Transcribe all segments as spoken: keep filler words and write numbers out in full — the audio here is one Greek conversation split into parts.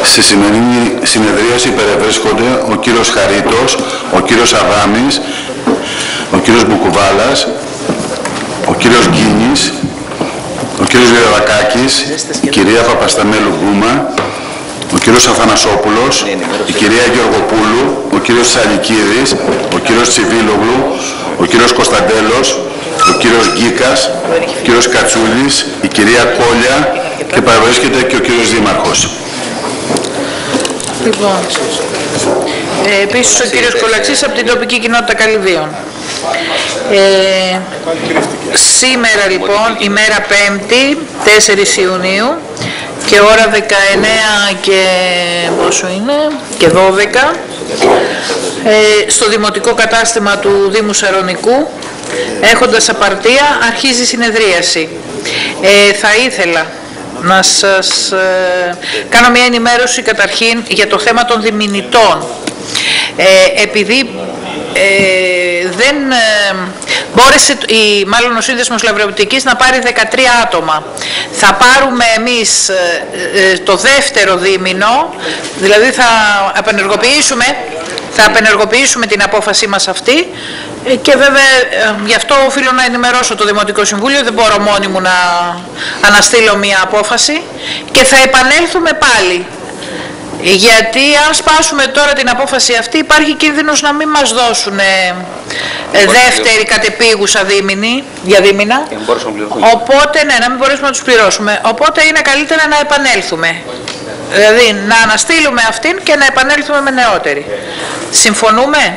Στη σημερινή συνεδρίαση παρευρίσκονται ο κύριος Χαρίτος, ο κύριος Αδάμης, ο κύριος Μπουκουβάλας, ο κύριος Γκίνης, ο κύριος Γερακάκης, η κυρία Παπασταμέλου Γκούμα, ο κύριος Αθανασόπουλος, η κυρία Γεωργοπούλου, ο κύριος Τσαλικίδης, ο κύριος Τσιβίλογλου, ο κύριος Κωνσταντέλος, ο κύριος Γκίκας, ο κύριος Κατσούλης, η κυρία Κόλια και παρευρίσκεται και ο κύριος Δήμαρχος. Λοιπόν, ε, επίσης ο κύριος Κολαξής από την τοπική κοινότητα Καλυβίων. Ε, σήμερα λοιπόν, ημέρα Πέμπτη, τέσσερις Ιουνίου και ώρα δεκαεννέα και πόσο είναι, και δώδεκα, ε, στο δημοτικό κατάστημα του Δήμου Σαρονικού, έχοντας απαρτία, αρχίζει η συνεδρίαση. Ε, θα ήθελα να σας ε, κάνω μια ενημέρωση καταρχήν για το θέμα των διμηνητών. Ε, επειδή ε, δεν ε, μπόρεσε, η, μάλλον ο Σύνδεσμος Λαυριοπτικής να πάρει δεκατρία άτομα. Θα πάρουμε εμείς ε, ε, το δεύτερο δίμηνο, δηλαδή θα απενεργοποιήσουμε, θα απενεργοποιήσουμε την απόφασή μας αυτή και βέβαια γι' αυτό οφείλω να ενημερώσω το Δημοτικό Συμβούλιο, δεν μπορώ μόνη μου να αναστείλω μία απόφαση και θα επανέλθουμε πάλι. Γιατί αν σπάσουμε τώρα την απόφαση αυτή υπάρχει κίνδυνος να μην μας δώσουν ε, δεύτερη κατεπίγουσα δίμηνη, για δίμηνα, οπότε ναι, να μην μπορέσουμε να τους πληρώσουμε, οπότε είναι καλύτερα να επανέλθουμε. Δηλαδή να αναστείλουμε αυτήν και να επανέλθουμε με νεότερη. Συμφωνούμε?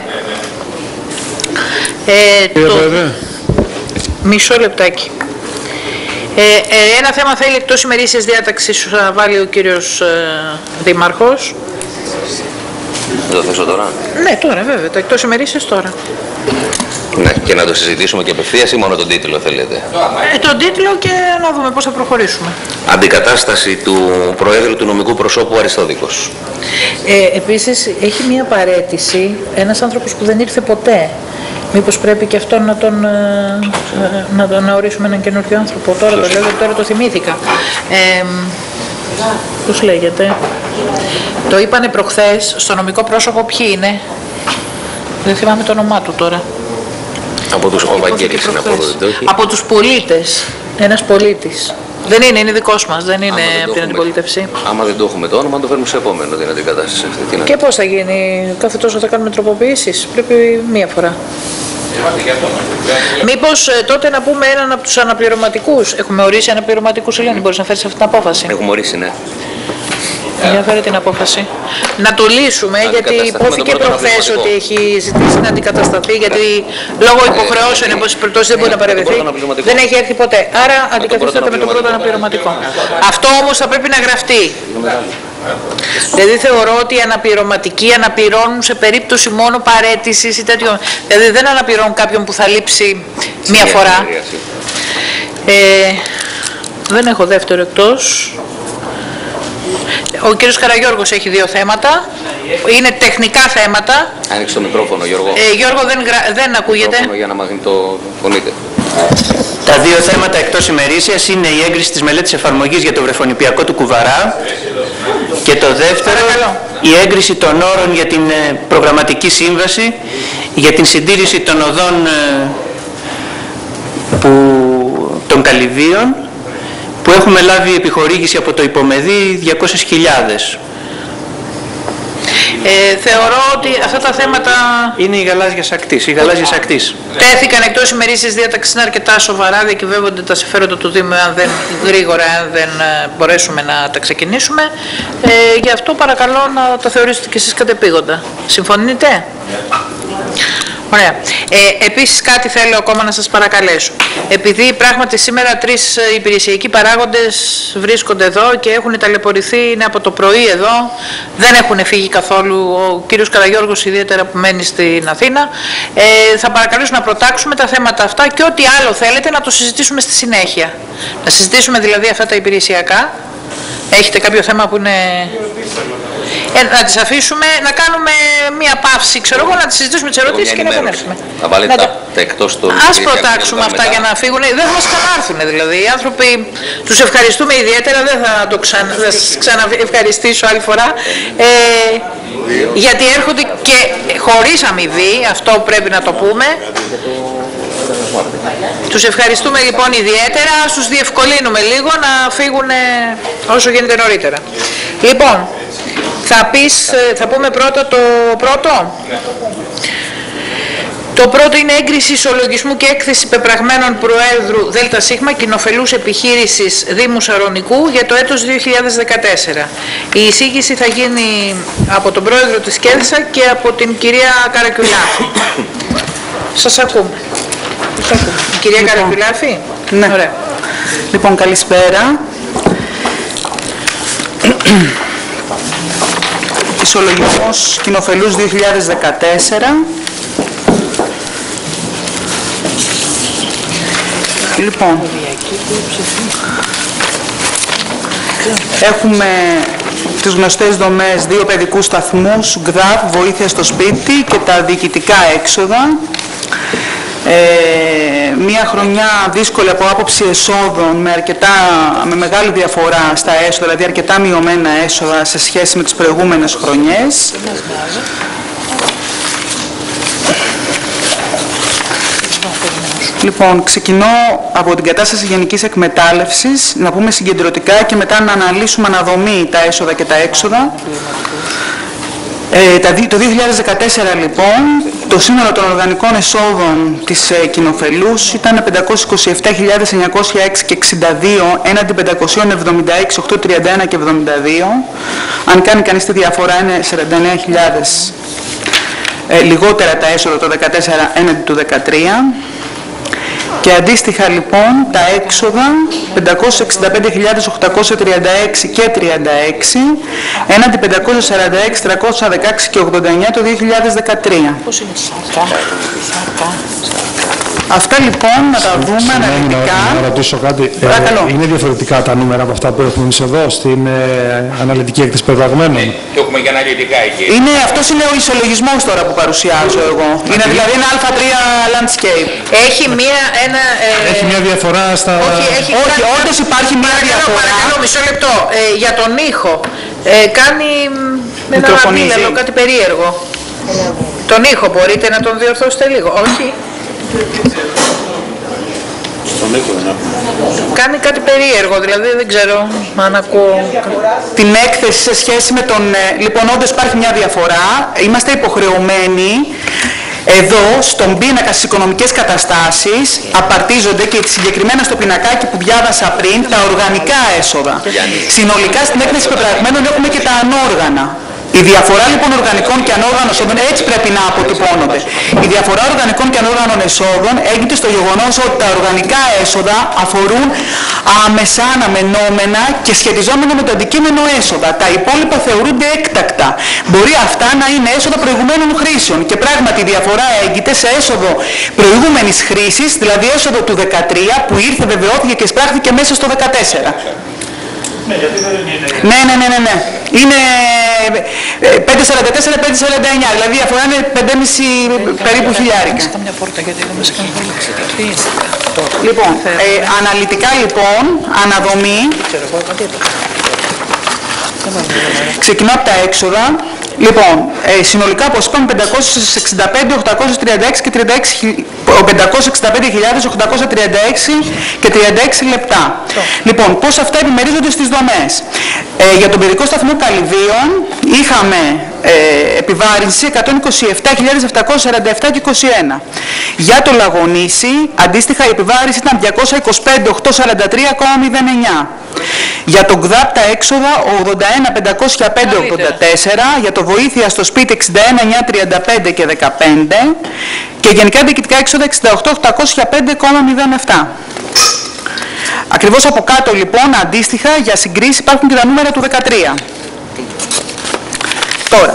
Ε, το... Μισό λεπτάκι. Ε, ε, ένα θέμα θέλει εκτός ημερήσιας διάταξης να βάλει ο κύριος ε, Δήμαρχος. Δεν το θέσω τώρα. Ναι, τώρα βέβαια, τα εκτός ημερήσιας τώρα. Ναι, και να το συζητήσουμε και απευθείας ή μόνο τον τίτλο θέλετε? Ε, τον τίτλο και να δούμε πώς θα προχωρήσουμε. Αντικατάσταση του Προέδρου του Νομικού Προσώπου Αριστόδικος. Ε, επίσης έχει μία παραίτηση, ένας άνθρωπος που δεν ήρθε ποτέ. Μήπως πρέπει και αυτόν να τον, να τον να ορίσουμε έναν καινούριο άνθρωπο. Τώρα το λέω, τώρα το θυμήθηκα. Ε, πώς λέγεται? Το είπανε προχθές στο νομικό πρόσωπο ποιοι είναι. Δεν θυμάμαι το όνομά του τώρα. Από τους Βαγγέλης είναι από εδώ, όχι? Από τους πολίτες. Ένας πολίτης. Δεν είναι, είναι δικός μας, δεν είναι από την αντιπολίτευση. Άμα δεν το έχουμε το όνομα, το φέρνουμε σε επόμενο την αντικατάσταση αυτή. Και πώς θα γίνει, κάθε τόσο θα κάνουμε τροποποιήσεις, πρέπει μία φορά. Μήπως ε, τότε να πούμε έναν από τους αναπληρωματικούς. Έχουμε ορίσει αναπληρωματικούς, Ελένη, μπορείς να φέρεις αυτή την απόφαση? Έχουμε ορίσει, ναι. Για φέρε την απόφαση. Να το λύσουμε, γιατί υπόθηκε προχθές ότι έχει ζητήσει να αντικατασταθεί, γιατί λόγω υποχρεώσεων, εν πάση περιπτώσει, δεν μπορεί να παρευρεθεί. Δεν έχει έρθει ποτέ. Άρα αντικαθιστάται με τον πρώτο αναπληρωματικό. Αυτό όμως θα πρέπει να γραφτεί. Δηλαδή θεωρώ ότι οι αναπληρωματικοί αναπληρώνουν σε περίπτωση μόνο παραίτησης ή τέτοιο. Δηλαδή δεν αναπληρώνουν κάποιον που θα λείψει μία φορά. Ε, δεν έχω δεύτερο εκτός. Ο κύριος Καραγιώργος έχει δύο θέματα. Είναι τεχνικά θέματα. Άνοιξε το μικρόφωνο, Γιώργο. Ε, Γιώργο, δεν, δεν ακούγεται. Μικρόφωνο για να μας το φωνείτε. Τα δύο θέματα εκτός ημερήσιας είναι η έγκριση της μελέτης εφαρμογής για το βρεφονιπιακό του Κουβαρά και το δεύτερο, παρακαλώ, η έγκριση των όρων για την προγραμματική σύμβαση για την συντήρηση των οδών που, των Καλυβίων, που έχουμε λάβει επιχορήγηση από το Υπομεδί διακόσιες χιλιάδες. Ε, θεωρώ ότι αυτά τα θέματα είναι η γαλάζιας ακτής, η γαλάζιας ακτής. Τέθηκαν εκτός ημερήσιας διάταξης, είναι αρκετά σοβαρά, διακυβεύονται τα συμφέροντα του Δήμου αν δεν, γρήγορα, αν δεν μπορέσουμε να τα ξεκινήσουμε. Ε, γι' αυτό παρακαλώ να τα θεωρήσετε και εσείς κατεπήγοντα. Συμφωνείτε? Ωραία. Ε, επίσης κάτι θέλω ακόμα να σας παρακαλέσω. Επειδή πράγματι σήμερα τρεις υπηρεσιακοί παράγοντες βρίσκονται εδώ και έχουν ταλαιπωρηθεί, είναι από το πρωί εδώ, δεν έχουν φύγει καθόλου, ο κύριος Καραγιώργος ιδιαίτερα που μένει στην Αθήνα, ε, θα παρακαλέσω να προτάξουμε τα θέματα αυτά και ό,τι άλλο θέλετε να το συζητήσουμε στη συνέχεια. Να συζητήσουμε δηλαδή αυτά τα υπηρεσιακά. Έχετε κάποιο θέμα που είναι... Ε, να τις αφήσουμε, να κάνουμε μία παύση, ξέρω εγώ, να τις συζητήσουμε τις ερωτήσεις και να επανέλθουμε. Θα βάλετε τα, τα εκτός των... Ας προτάξουμε αυτά για να φύγουν, δεν θα μας ξανάρθουν δηλαδή. Οι άνθρωποι τους ευχαριστούμε ιδιαίτερα, δεν θα το ξανα, θα ξαναευχαριστήσω άλλη φορά, ε, γιατί έρχονται και χωρίς αμοιβή, αυτό πρέπει να το πούμε. Τους ευχαριστούμε λοιπόν ιδιαίτερα, ας τους διευκολύνουμε λίγο να φύγουν όσο γίνεται νωρίτερα. Λοιπόν, θα, πεις, θα πούμε πρώτα το πρώτο. Το πρώτο είναι έγκριση ισολογισμού και έκθεση πεπραγμένων Προέδρου ΔΣ κοινοφελούς επιχείρησης Δήμου Σαρονικού για το έτος δύο χιλιάδες δεκατέσσερα. Η εισήγηση θα γίνει από τον Πρόεδρο της ΚΕΔΣΑ και από την κυρία Καρακιουλάφη. Σας ακούμε. Σας ακούμε. Η κυρία λοιπόν, Καρακιουλάφη. Ναι. Ωραία. Λοιπόν, καλησπέρα. Ισολογισμός κοινοφελούς δύο χιλιάδες δεκατέσσερα. Λοιπόν, έχουμε τις γνωστές δομές, δύο παιδικούς σταθμούς, ΓΔΑΠ, βοήθεια στο σπίτι και τα διοικητικά έξοδα. Ε, μία χρονιά δύσκολη από άποψη εσόδων με, αρκετά, με μεγάλη διαφορά στα έσοδα, δηλαδή αρκετά μειωμένα έσοδα σε σχέση με τις προηγούμενες χρονιές. Λοιπόν, ξεκινώ από την κατάσταση γενικής εκμετάλλευσης, να πούμε συγκεντρωτικά και μετά να αναλύσουμε αναδομή τα έσοδα και τα έξοδα. Ε, το δύο χιλιάδες δεκατέσσερα λοιπόν, το σύνολο των οργανικών εσόδων της ε, κοινοφελούς ήταν πεντακόσιες είκοσι επτά χιλιάδες εννιακόσια έξι και εξήντα δύο έναντι πεντακόσιες εβδομήντα έξι χιλιάδες οκτακόσια τριάντα ένα και εβδομήντα δύο. Αν κάνει κανείς τη διαφορά είναι σαράντα εννέα χιλιάδες ε, λιγότερα τα έσοδα το δεκατέσσερα έναντι του δεκατρία. Και αντίστοιχα λοιπόν τα έξοδα πεντακόσιες εξήντα πέντε χιλιάδες οκτακόσια τριάντα έξι και τριάντα έξι έναντι πεντακόσιες σαράντα έξι χιλιάδες τριακόσια δεκαέξι και ογδόντα εννέα το δύο χιλιάδες δεκατρία. Πώς είναι σαρκά, σαρκά. Αυτά λοιπόν να τα δούμε αναλυτικά. Να ρωτήσω κάτι. Παρακαλώ. Ε, είναι διαφορετικά τα νούμερα από αυτά που έχουμε εμείς εδώ στην ε, αναλυτική έκθεση πεπραγμένων? Το έχουμε και αναλυτικά εκεί. Είναι, αυτός είναι ο ισολογισμός τώρα που παρουσιάζω εγώ. Είναι δηλαδή ένα Α τρία landscape. Έχει μία, ένα... Ε, έχει μια διαφορά στα... Όχι, έχει όχι κάνει... όντως υπάρχει μια παρακαλώ, διαφορά. Παρακαλώ, μισό λεπτό. Ε, για τον ήχο. Ε, κάνει με ένα απίλαλο, κάτι περίεργο. Τον ήχο μπορείτε να τον διορθώσετε λίγο? Όχι. Στον ήχο δεν έχουμε. Κάνει κάτι περίεργο, δηλαδή δεν ξέρω αν ακούω. Την έκθεση σε σχέση με τον... Λοιπόν, όντως υπάρχει μια διαφορά. Είμαστε υποχρεωμένοι εδώ στον πίνακα στις οικονομικές καταστάσεις απαρτίζονται και συγκεκριμένα στο πινακάκι που διάβασα πριν τα οργανικά έσοδα. Συνολικά στην έκθεση πεπραγμένων έχουμε και τα ανόργανα. Η διαφορά λοιπόν οργανικών και ανόργανων εσόδων έτσι πρέπει να αποτυπώνονται. Η διαφορά οργανικών και ανόργανων εσόδων έγινε στο γεγονός ότι τα οργανικά έσοδα αφορούν άμεσα αναμενόμενα και σχετιζόμενα με το αντικείμενο έσοδα. Τα υπόλοιπα θεωρούνται έκτακτα. Μπορεί αυτά να είναι έσοδα προηγουμένων χρήσεων και πράγματι η διαφορά έγκυται σε έσοδο προηγούμενης χρήσης, δηλαδή έσοδο του δεκατρία που ήρθε, βεβαιώθηκε και σπράχθηκε μέσα στο δεκατέσσερα. Ναι, γιατί δεν είναι... Ναι, ναι, ναι, ναι, ναι. Είναι πεντακόσια σαράντα τέσσερα με πεντακόσια σαράντα εννέα, δηλαδή η διαφορά είναι πέντε και μισό περίπου χιλιάρικα. Λοιπόν, ε, αναλυτικά λοιπόν, αναδομή, ξεκινώ από τα έξοδα. Λοιπόν, ε, συνολικά όπως είπαμε πεντακόσιες εξήντα πέντε χιλιάδες οκτακόσια τριάντα έξι και τριάντα έξι, πεντακόσιες εξήντα πέντε χιλιάδες οκτακόσια τριάντα έξι και τριάντα έξι λεπτά. Λοιπόν, πώς αυτά επιμερίζονται στις δομές. Ε, για τον παιδικό σταθμό Καλυβίων είχαμε ε, επιβάρυνση εκατόν είκοσι επτά χιλιάδες επτακόσια σαράντα επτά και είκοσι ένα. Για το Λαγονήσι, αντίστοιχα η επιβάρυνση ήταν διακόσια είκοσι πέντε χιλιάδες οκτακόσια σαράντα τρία κόμμα μηδέν εννέα. Για τον ΚΔΑΠ τα έξοδα ογδόντα ένα χιλιάδες πεντακόσια πέντε κόμμα ογδόντα τέσσερα, για το βοήθεια στο σπίτι εξήντα ένα χιλιάδες εννιακόσια τριάντα πέντε και δεκαπέντε και γενικά διοικητικά έξοδα εξήντα οκτώ χιλιάδες οκτακόσια πέντε κόμμα μηδέν επτά. Ακριβώς από κάτω λοιπόν αντίστοιχα για συγκρίση υπάρχουν και τα νούμερα του δεκατρία. Τώρα.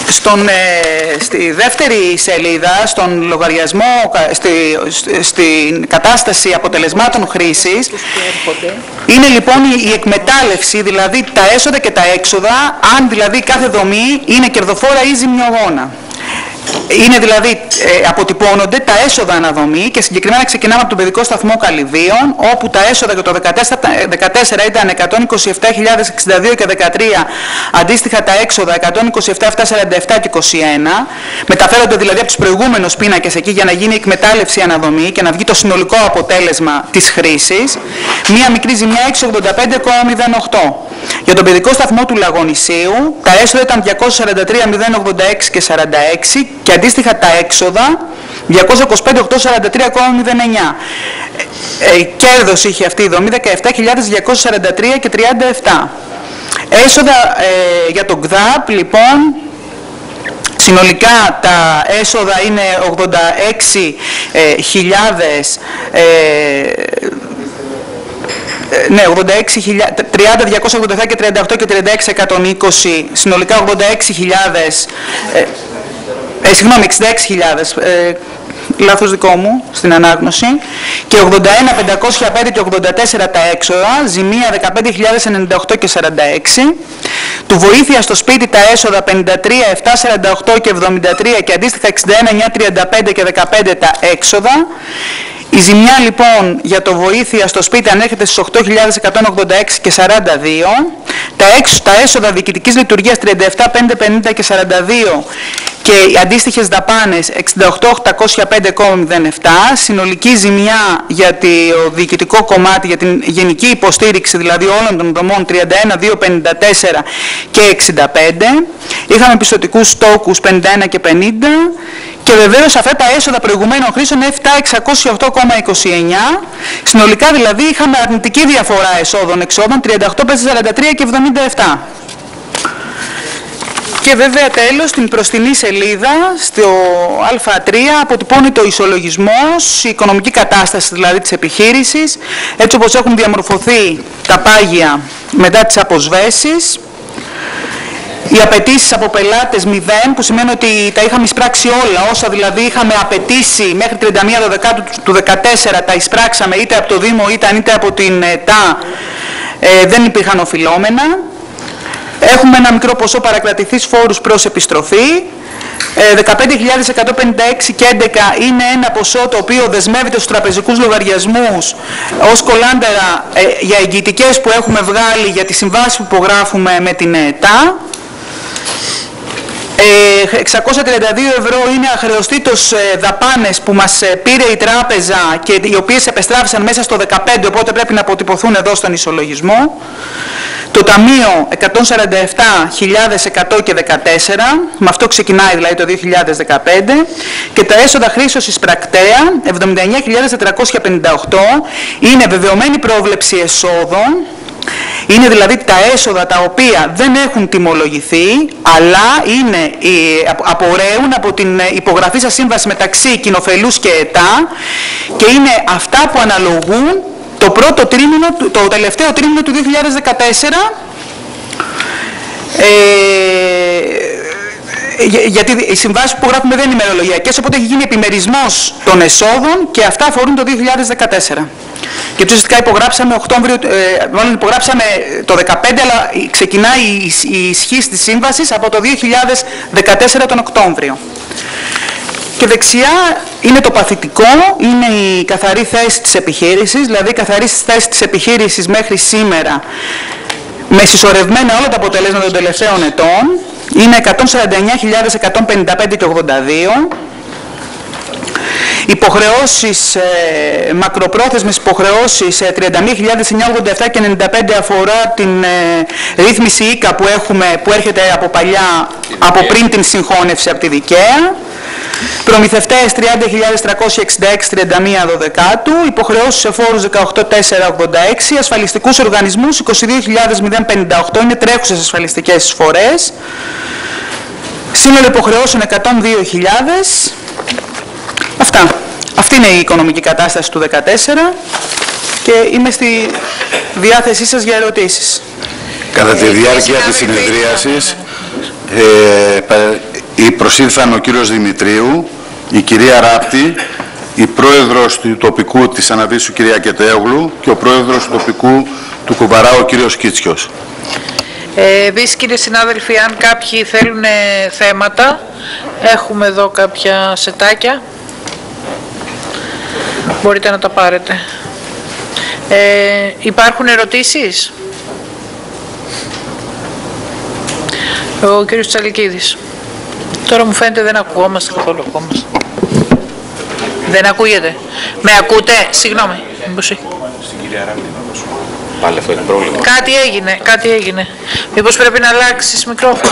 Στον, ε, στη δεύτερη σελίδα, στον λογαριασμό, στη, στην κατάσταση αποτελεσμάτων χρήσης, είναι λοιπόν η, η εκμετάλλευση, δηλαδή τα έσοδα και τα έξοδα, αν δηλαδή κάθε δομή είναι κερδοφόρα ή ζημιογόνα. Είναι δηλαδή, ε, αποτυπώνονται τα έσοδα αναδομή και συγκεκριμένα ξεκινάμε από τον παιδικό σταθμό Καλυβίων, όπου τα έσοδα για το δύο χιλιάδες δεκατέσσερα ήταν εκατόν είκοσι επτά χιλιάδες εξήντα δύο και δεκατρία, αντίστοιχα τα έξοδα εκατόν είκοσι επτά χιλιάδες επτακόσια σαράντα επτά και είκοσι ένα. Μεταφέρονται δηλαδή από τους προηγούμενους πίνακες εκεί για να γίνει η εκμετάλλευση αναδομή και να βγει το συνολικό αποτέλεσμα της χρήσης. Μία μικρή ζημιά έξι ογδόντα πέντε κόμμα μηδέν οκτώ. Για τον παιδικό σταθμό του Λαγονησίου τα έσοδα ήταν διακόσια σαράντα τρία χιλιάδες ογδόντα έξι και σαράντα έξι και αντίστοιχα τα έξοδα διακόσια είκοσι πέντε χιλιάδες οκτακόσια σαράντα τρία κόμμα μηδέν εννιά. Ε, κέρδος είχε αυτή η δομή δεκαεπτά χιλιάδες διακόσια σαράντα τρία και τριάντα επτά. Έσοδα ε, για τον ΚΔΑΠ λοιπόν, συνολικά τα έσοδα είναι ογδόντα έξι χιλιάδες ε, ναι, ογδόντα έξι χιλιάδες, τριάντα, διακόσια ογδόντα επτά και τριάντα οκτώ και τριάντα έξι εκατόν είκοσι, συνολικά ογδόντα έξι χιλιάδες, ε, ε, συγγνώμη, εξήντα έξι χιλιάδες, ε, λάθος δικό μου στην ανάγνωση, και ογδόντα ένα χιλιάδες πεντακόσια πέντε και ογδόντα τέσσερα τα έξοδα, ζημία δεκαπέντε χιλιάδες ενενήντα οκτώ και σαράντα έξι, του βοήθεια στο σπίτι τα έσοδα πενήντα τρία χιλιάδες επτακόσια σαράντα οκτώ και εβδομήντα τρία και αντίστοιχα εξήντα ένα χιλιάδες εννιακόσια τριάντα πέντε και δεκαπέντε τα έξοδα. Η ζημιά λοιπόν για το βοήθεια στο σπίτι ανέρχεται στις οκτώ χιλιάδες εκατόν ογδόντα έξι και σαράντα δύο, τα, έξω, τα έσοδα διοικητικής λειτουργίας τριάντα επτά χιλιάδες πεντακόσια πενήντα και σαράντα δύο και οι αντίστοιχες δαπάνες εξήντα οκτώ χιλιάδες οκτακόσια πέντε κόμμα μηδέν επτά, συνολική ζημιά για το διοικητικό κομμάτι, για την γενική υποστήριξη δηλαδή όλων των δομών τριάντα ένα χιλιάδες διακόσια πενήντα τέσσερα και εξήντα πέντε, είχαμε πιστωτικούς στόκους πενήντα ένα και πενήντα και βεβαίως αυτά τα έσοδα προηγουμένων χρήσεων επτά χιλιάδες εξακόσια οκτώ κόμμα είκοσι εννιά, συνολικά δηλαδή είχαμε αρνητική διαφορά εσόδων-εξόδων τριάντα οκτώ χιλιάδες πεντακόσια σαράντα τρία και εβδομήντα επτά. Και βέβαια τέλος στην μπροστινή σελίδα, στο Α τρία, αποτυπώνεται ο ισολογισμός, η οικονομική κατάσταση δηλαδή της επιχείρησης, έτσι όπως έχουν διαμορφωθεί τα πάγια μετά τις αποσβέσεις. Οι απαιτήσεις από πελάτες μηδέν, που σημαίνει ότι τα είχαμε εισπράξει όλα, όσα δηλαδή είχαμε απαιτήσει μέχρι τριάντα μία Δεκάτου του δύο χιλιάδες δεκατέσσερα, τα εισπράξαμε είτε από το Δήμο είτε από την ΕΤΑ, ε, δεν υπήρχαν οφειλόμενα. Έχουμε ένα μικρό ποσό παρακρατηθείς φόρους προς επιστροφή. Ε, δεκαπέντε χιλιάδες εκατόν πενήντα έξι και έντεκα είναι ένα ποσό το οποίο δεσμεύεται στους τραπεζικούς λογαριασμούς ως κολάντερα ε, για εγγυητικές που έχουμε βγάλει για τις συμβάσεις που υπογράφουμε με την ΕΤΑ. εξακόσια τριάντα δύο ευρώ είναι αχρεωστήτως δαπάνες που μας πήρε η τράπεζα και οι οποίες επεστράφησαν μέσα στο δεκαπέντε, οπότε πρέπει να αποτυπωθούν εδώ στον ισολογισμό. Το Ταμείο εκατόν σαράντα επτά χιλιάδες εκατό και δεκατέσσερα, με αυτό ξεκινάει δηλαδή το δύο χιλιάδες δεκαπέντε, και τα έσοδα χρήσεως εισπρακτέα εβδομήντα εννέα χιλιάδες τετρακόσια πενήντα οκτώ, είναι βεβαιωμένη πρόβλεψη εσόδων. Είναι δηλαδή τα έσοδα τα οποία δεν έχουν τιμολογηθεί, αλλά είναι, απορρέουν από την υπογραφή σας σύμβαση μεταξύ κοινοφελούς και ΕΤΑ και είναι αυτά που αναλογούν το, πρώτο τρίμηνο, το τελευταίο τρίμηνο του δύο χιλιάδες δεκατέσσερα, ε, γιατί οι συμβάσεις που γράφουμε δεν είναι ημερολογιακές, οπότε έχει γίνει επιμερισμός των εσόδων και αυτά αφορούν το δύο χιλιάδες δεκατέσσερα. Και ουσιαστικά υπογράψαμε, Οκτώβριο, ε, μάλλον υπογράψαμε το δεκαπέντε, αλλά ξεκινάει η, η ισχύ της σύμβασης από το δύο χιλιάδες δεκατέσσερα τον Οκτώβριο. Και δεξιά είναι το παθητικό, είναι η καθαρή θέση της επιχείρησης, δηλαδή η καθαρή θέση της επιχείρησης μέχρι σήμερα με συσσωρευμένα όλα τα αποτελέσματα των τελευταίων ετών, είναι εκατόν σαράντα εννέα χιλιάδες εκατόν πενήντα πέντε και ογδόντα δύο. Υποχρεώσεις, ε, μακροπρόθεσμες υποχρεώσεις, ε, τριάντα μία χιλιάδες εννιακόσια ογδόντα επτά και ενενήντα πέντε αφορά την ε, ρύθμιση ΙΚΑ που, έχουμε, που έρχεται από παλιά, από πριν την συγχώνευση από τη Δικαία. Προμηθευτές τριάντα χιλιάδες τριακόσια εξήντα έξι, τριάντα μία Δεκάτου, υποχρεώσεις σε φόρους δεκαοκτώ χιλιάδες τετρακόσια ογδόντα έξι, ασφαλιστικούς οργανισμούς είκοσι δύο χιλιάδες πενήντα οκτώ, είναι τρέχουσες ασφαλιστικές εισφορές. Σύνολο υποχρεώσεων εκατόν δύο χιλιάδες. Αυτά. Αυτή είναι η οικονομική κατάσταση του δύο χιλιάδες δεκατέσσερα και είμαι στη διάθεσή σας για ερωτήσεις. Κατά τη διάρκεια της συνεδρίασης ε, η προσήλθαν ο κύριος Δημητρίου, η κυρία Ράπτη, η πρόεδρος του τοπικού της Αναβίσου κυρία Κετέογλου και ο πρόεδρος του τοπικού του Κουβαρά ο κύριος Κίτσιος. Ε, Επίσης κύριε συνάδελφοι, αν κάποιοι θέλουν θέματα, έχουμε εδώ κάποια σετάκια, μπορείτε να τα πάρετε. Ε, υπάρχουν ερωτήσεις? Ο κύριος Τσαλικίδης. Τώρα μου φαίνεται δεν ακουγόμαστε καθόλου. Ακούμαστε. Δεν ακούγεται. Με ακούτε? Συγγνώμη. Μήπως έχει. Πάλι αυτό είναι πρόβλημα. Κάτι έγινε, κάτι έγινε. Μήπως πρέπει να αλλάξεις μικρόφωνο.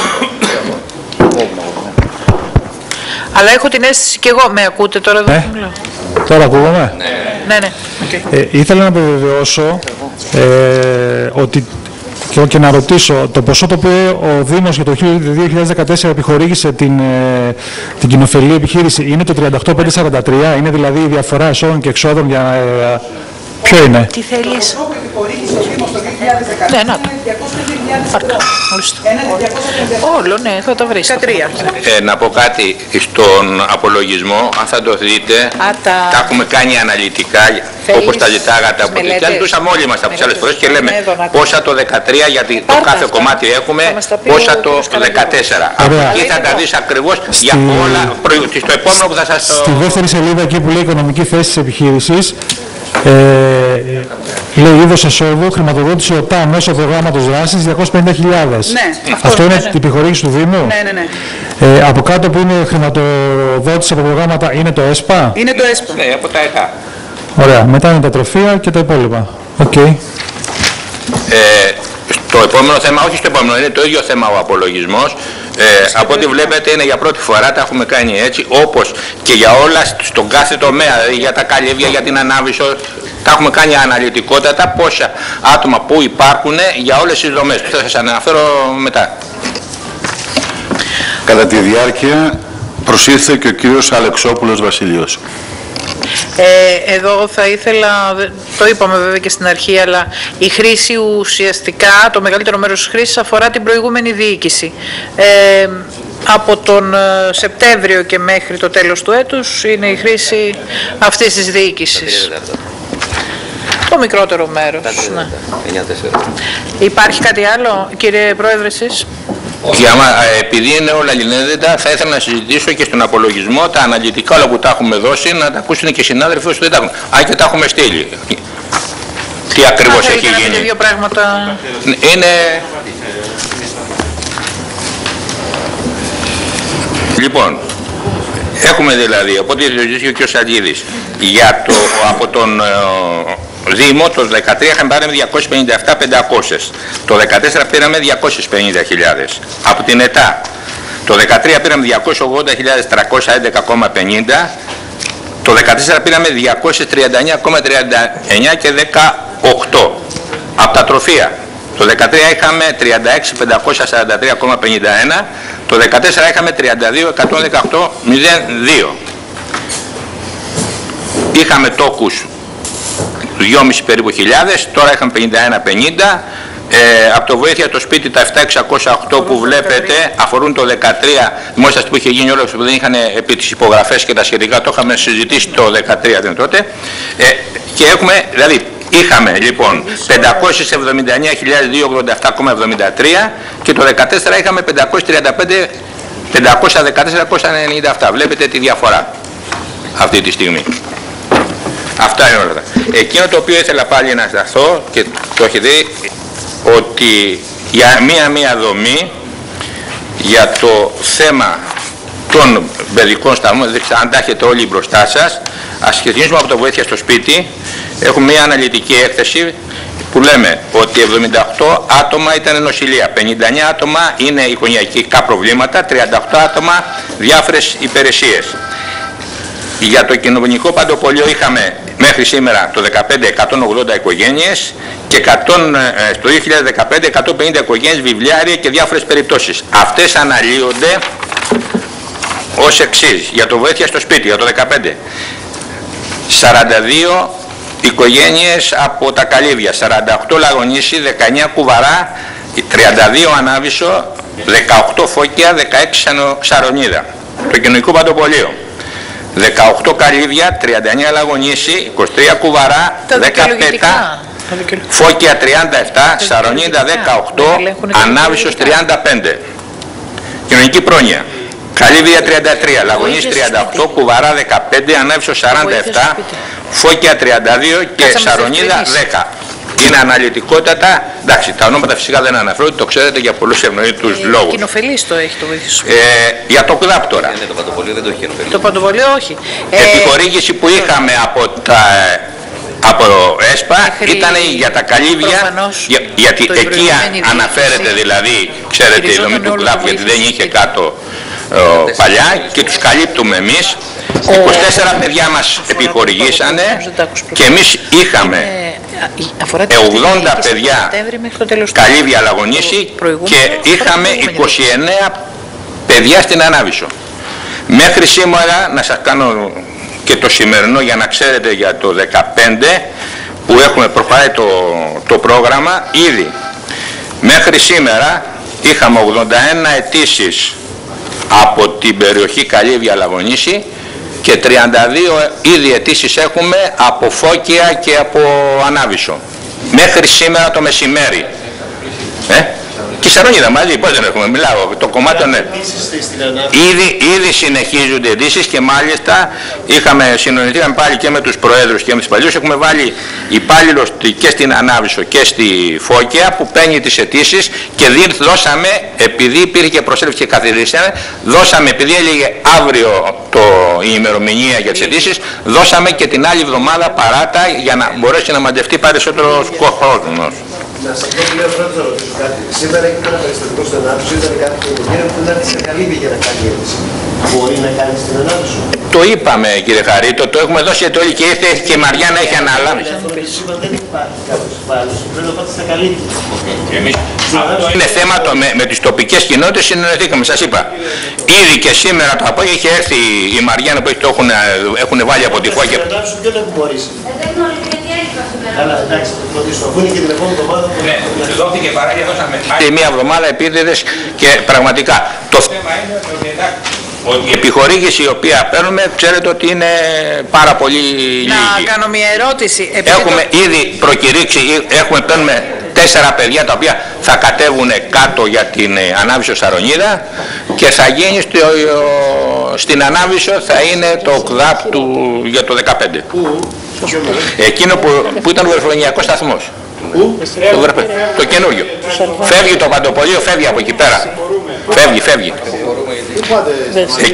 Αλλά έχω την αίσθηση και εγώ. Με ακούτε τώρα εδώ? Ε, τώρα ακούγομαι. Ναι, ναι. ναι. Okay. Ε, ήθελα να επιβεβαιώσω ε, ότι και, και να ρωτήσω, το ποσό το οποίο ο Δήμος για το δύο χιλιάδες δεκατέσσερα επιχορήγησε την, ε, την κοινοφελή επιχείρηση είναι το τριάντα οκτώ χιλιάδες πεντακόσια σαράντα τρία, είναι δηλαδή η διαφορά εσόδων και εξόδων για... Ε, ποιο είναι? Τι θέλεις? Ναι, να το. Πάρτα, ορίστε. Όλο, ναι, θα τα βρεις. Ε, να πω κάτι στον απολογισμό, αν θα το δείτε, Α, τα... τα έχουμε κάνει αναλυτικά, Θέλεις όπως τα ζητάγατε από την και ζητούσαμε όλοι μας από τις άλλες φορές και λέμε πόσα το δεκατρία, γιατί το κάθε αυτά. κομμάτι έχουμε, πόσα το δεκατέσσερα. Από εκεί θα τα δεις ακριβώς στη... για όλα, στο επόμενο που θα σας το... Στη δεύτερη σελίδα εκεί που λέει οικονομική θέση της επιχείρησης, Ε, λέει είδος εσόδου, χρηματοδότηση ΟΤΑ μέσω προγράμματος δράσης διακόσιες πενήντα χιλιάδες. Ναι, αυτό, αυτό είναι ναι, ναι. την επιχορήγηση του Δήμου. Ναι, ναι, ναι. Ε, από κάτω που είναι χρηματοδότηση από προγράμματα είναι το ΕΣΠΑ. Είναι το ΕΣΠΑ. Ναι, από τα ΕΚΑ. Ωραία, μετά είναι τα τροφεία και τα υπόλοιπα. Okay. Ε, στο επόμενο θέμα, όχι στο επόμενο, είναι το ίδιο θέμα ο απολογισμός. Ε, από ό,τι βλέπετε είναι για πρώτη φορά, τα έχουμε κάνει έτσι, όπως και για όλα στον κάθε τομέα, δηλαδή για τα καλύβια, για την ανάβησο, τα έχουμε κάνει αναλυτικότατα πόσα άτομα που υπάρχουν για όλες τις δομές. Θα σας αναφέρω μετά. Κατά τη διάρκεια προσήλθε και ο κύριος Αλεξόπουλος Βασίλειος. Ε, εδώ θα ήθελα, το είπαμε βέβαια και στην αρχή, αλλά η χρήση ουσιαστικά, το μεγαλύτερο μέρος της χρήσης αφορά την προηγούμενη διοίκηση. Ε, από τον Σεπτέμβριο και μέχρι το τέλος του έτους είναι η χρήση αυτής της διοίκησης. Το μικρότερο μέρος. Ναι. Υπάρχει κάτι άλλο, κύριε Πρόεδρε, εσείς? Για, επειδή είναι όλα λινέδετα, θα ήθελα να συζητήσω και στον απολογισμό τα αναλυτικά όλα που τα έχουμε δώσει, να τα ακούσουν και οι συνάδελφοι όσοι δεν τα έχουν. Α, και τα έχουμε στείλει. Τι ακριβώς έχει γίνει. Και δύο πράγματα. Είναι... Λοιπόν, έχουμε δηλαδή, οπότε ζητήσει ο κ. Σαντζίδης, για το, από τον ε, Δήμο το δεκατρία είχαμε πάρει διακόσιες πενήντα επτά χιλιάδες πεντακόσιες, το δεκατέσσερα πήραμε διακόσιες πενήντα χιλιάδες. Από την ΕΤΑ το δεκατρία πήραμε διακόσιες ογδόντα χιλιάδες τριακόσια έντεκα κόμμα πενήντα, το δεκατέσσερα πήραμε διακόσιες τριάντα εννέα κόμμα τριάντα εννέα και δεκαοκτώ. Από τα τροφεία το δεκατρία είχαμε τριάντα έξι χιλιάδες πεντακόσια σαράντα τρία κόμμα πενήντα ένα, το δεκατέσσερα είχαμε τριάντα δύο χιλιάδες εκατόν δεκαοκτώ κόμμα μηδέν δύο. Είχαμε τόκους δυόμισι περίπου χιλιάδες, τώρα είχαμε πενήντα ένα πενήντα. Ε, από το βοήθεια το σπίτι τα επτά χιλιάδες εξακόσια οκτώ που βλέπετε αφορούν το δεκατρία, δημόσια που είχε γίνει όλο που δεν είχαν επί τις υπογραφές και τα σχετικά, το είχαμε συζητήσει το δεκατρία δεν τότε. Ε, και έχουμε, δηλαδή είχαμε λοιπόν πεντακόσιες εβδομήντα εννέα χιλιάδες διακόσια ογδόντα επτά κόμμα εβδομήντα τρία και το δεκατέσσερα είχαμε πεντακόσιες τριάντα πέντε χιλιάδες πεντακόσια δεκατέσσερα κόμμα ενενήντα επτά. Βλέπετε τη διαφορά αυτή τη στιγμή. Αυτά είναι όλα. Εκείνο το οποίο ήθελα πάλι να σταθώ και το έχετε δει, ότι για μία-μία δομή για το θέμα των παιδικών σταθμών, αν τα έχετε όλοι μπροστά σας, ας ξεκινήσουμε από το βοήθεια στο σπίτι. Έχουμε μία αναλυτική έκθεση που λέμε ότι εβδομήντα οκτώ άτομα ήταν νοσηλεία, πενήντα εννέα άτομα είναι οικογενειακά προβλήματα, τριάντα οκτώ άτομα διάφορες υπηρεσίες. Για το κοινωνικό παντοπολείο είχαμε μέχρι σήμερα το δεκαπέντε εκατόν ογδόντα οικογένειες και εκατό, στο δύο χιλιάδες δεκαπέντε εκατόν πενήντα οικογένειες, βιβλιάρια και διάφορες περιπτώσεις. Αυτές αναλύονται ως εξής. Για το βοήθεια στο σπίτι, για το δεκαπέντε, σαράντα δύο οικογένειες από τα Καλύβια, σαράντα οκτώ Λαγονίσι, δεκαεννέα Κουβαρά, τριάντα δύο Ανάβησο, δεκαοκτώ Φώκια, δεκαέξι Σαρονίδα. Το κοινωνικό παντοπολείο. δεκαοκτώ Καλύβια, τριάντα εννέα Λαγονίση, είκοσι τρία Κουβαρά, δέκα Πέτα, Φώκια τριάντα επτά, Σαρονίδα δεκαοκτώ, Ανάβησος τριάντα πέντε. Κοινωνική πρόνοια. Καλύβια τριάντα τρία, Λαγονίση τριάντα οκτώ, Κουβαρά δεκαπέντε, Ανάβησος σαράντα επτά, Φώκια τριάντα δύο και Σαρονίδα δέκα. Είναι αναλυτικότατα, εντάξει, τα ονόματα φυσικά δεν αναφέρω, το ξέρετε για πολλούς ευνοήτους ε, λόγους. Κοινοφελής το έχει το βοήθος. Ε, για το ΚΔΑΠ τώρα. Ναι, το παντοπολείο δεν το έχει κοινοφελής. Το παντοπολείο όχι. Επιχορήγηση που είχαμε από τα από ΕΣΠΑ ήταν για τα Καλύβια, για, γιατί εκεί αναφέρεται δηλαδή, ξέρετε, η δομή του ΚΔΑΠ, γιατί δεν είχε κάτω ε, παλιά και τους καλύπτουμε εμείς. είκοσι τέσσερα παιδιά μας επιχορηγήσανε και εμείς είχαμε ογδόντα παιδιά Καλύβια Λαγονίση και είχαμε είκοσι εννέα παιδιά στην Ανάβησο. Μέχρι σήμερα, να σας κάνω και το σημερινό για να ξέρετε για το δεκαπέντε που έχουμε προχωράει το, το πρόγραμμα, ήδη μέχρι σήμερα είχαμε ογδόντα ένα αιτήσεις από την περιοχή Καλύβια Λαγονίση και τριάντα δύο ήδη αιτήσεις έχουμε από Φώκια και από Ανάβησο. Μέχρι σήμερα το μεσημέρι. Ε? Και η Σαρονίδα μαζί, πώς δεν έχουμε, μιλάω, το κομμάτι ναι. Ήδη, ήδη συνεχίζονται αιτήσεις και μάλιστα είχαμε συνονιστήκαμε πάλι και με τους προέδρους και με τους παλιούς. Έχουμε βάλει υπάλληλος και στην Ανάβησο και στη Φώκια που παίρνει τις αιτήσεις και δώσαμε, επειδή υπήρχε και προσέλευση και καθιδρύσαμε, δώσαμε, επειδή έλεγε αύριο το, η ημερομηνία για τις αιτήσεις, δώσαμε και την άλλη εβδομάδα παράτα για να μπορέσει να μαντευτεί περισσότερο κόσμος. Να σας πω λέω πρώτα να ρωτήσω κάτι. Σήμερα έχει ένα περιστατικό στην Ανάβησο, ήταν κάτι που πρέπει να έρθει σε Καλύβια για να κάνει αίτηση. Μπορεί να κάνει στην Ανάβησο. Το είπαμε κύριε Χαρίτο, το έχουμε δώσει όλοι και ήρθε και η Μαριάννα έχει αναλάβει. Δεν υπάρχει κάποιος υπάλληλος, πρέπει να πάτε στα Καλύβια. Αυτό είναι θέμα το, με, με τις τοπικές κοινότητες συνεννοηθήκαμε, σας είπα. Ήδη και σήμερα το απόγευμα είχε έρθει η Μαριάννα που το έχουν, έχουν βάλει από τη Φώκια. Καλά, εντάξει, το ρωτήσω, αφού είναι και την επόμενη εβδομάδα που... Ναι, δόθηκε παράγεια, δώσαμε μία εβδομάδα επίτηδες και πραγματικά το θέμα είναι ότι η επιχορήγηση η οποία παίρνουμε, ξέρετε ότι είναι πάρα πολύ λίγη. Να κάνω μια ερώτηση. Έχουμε το... ήδη προκηρύξει, έχουμε παίρνουμε τέσσερα παιδιά τα οποία θα κατέβουν κάτω για την Ανάβησο Σαρονίδα και θα γίνει στο, στην Ανάβησο θα είναι το ΚΔΑΠ του για το δεκαπέντε. Εκείνο που, που ήταν ο βρεφονιακός σταθμός. Το, βρεφε, το καινούριο. Φεύγει το παντοπολείο, φεύγει από εκεί πέρα. Φεύγει, φεύγει. Ε,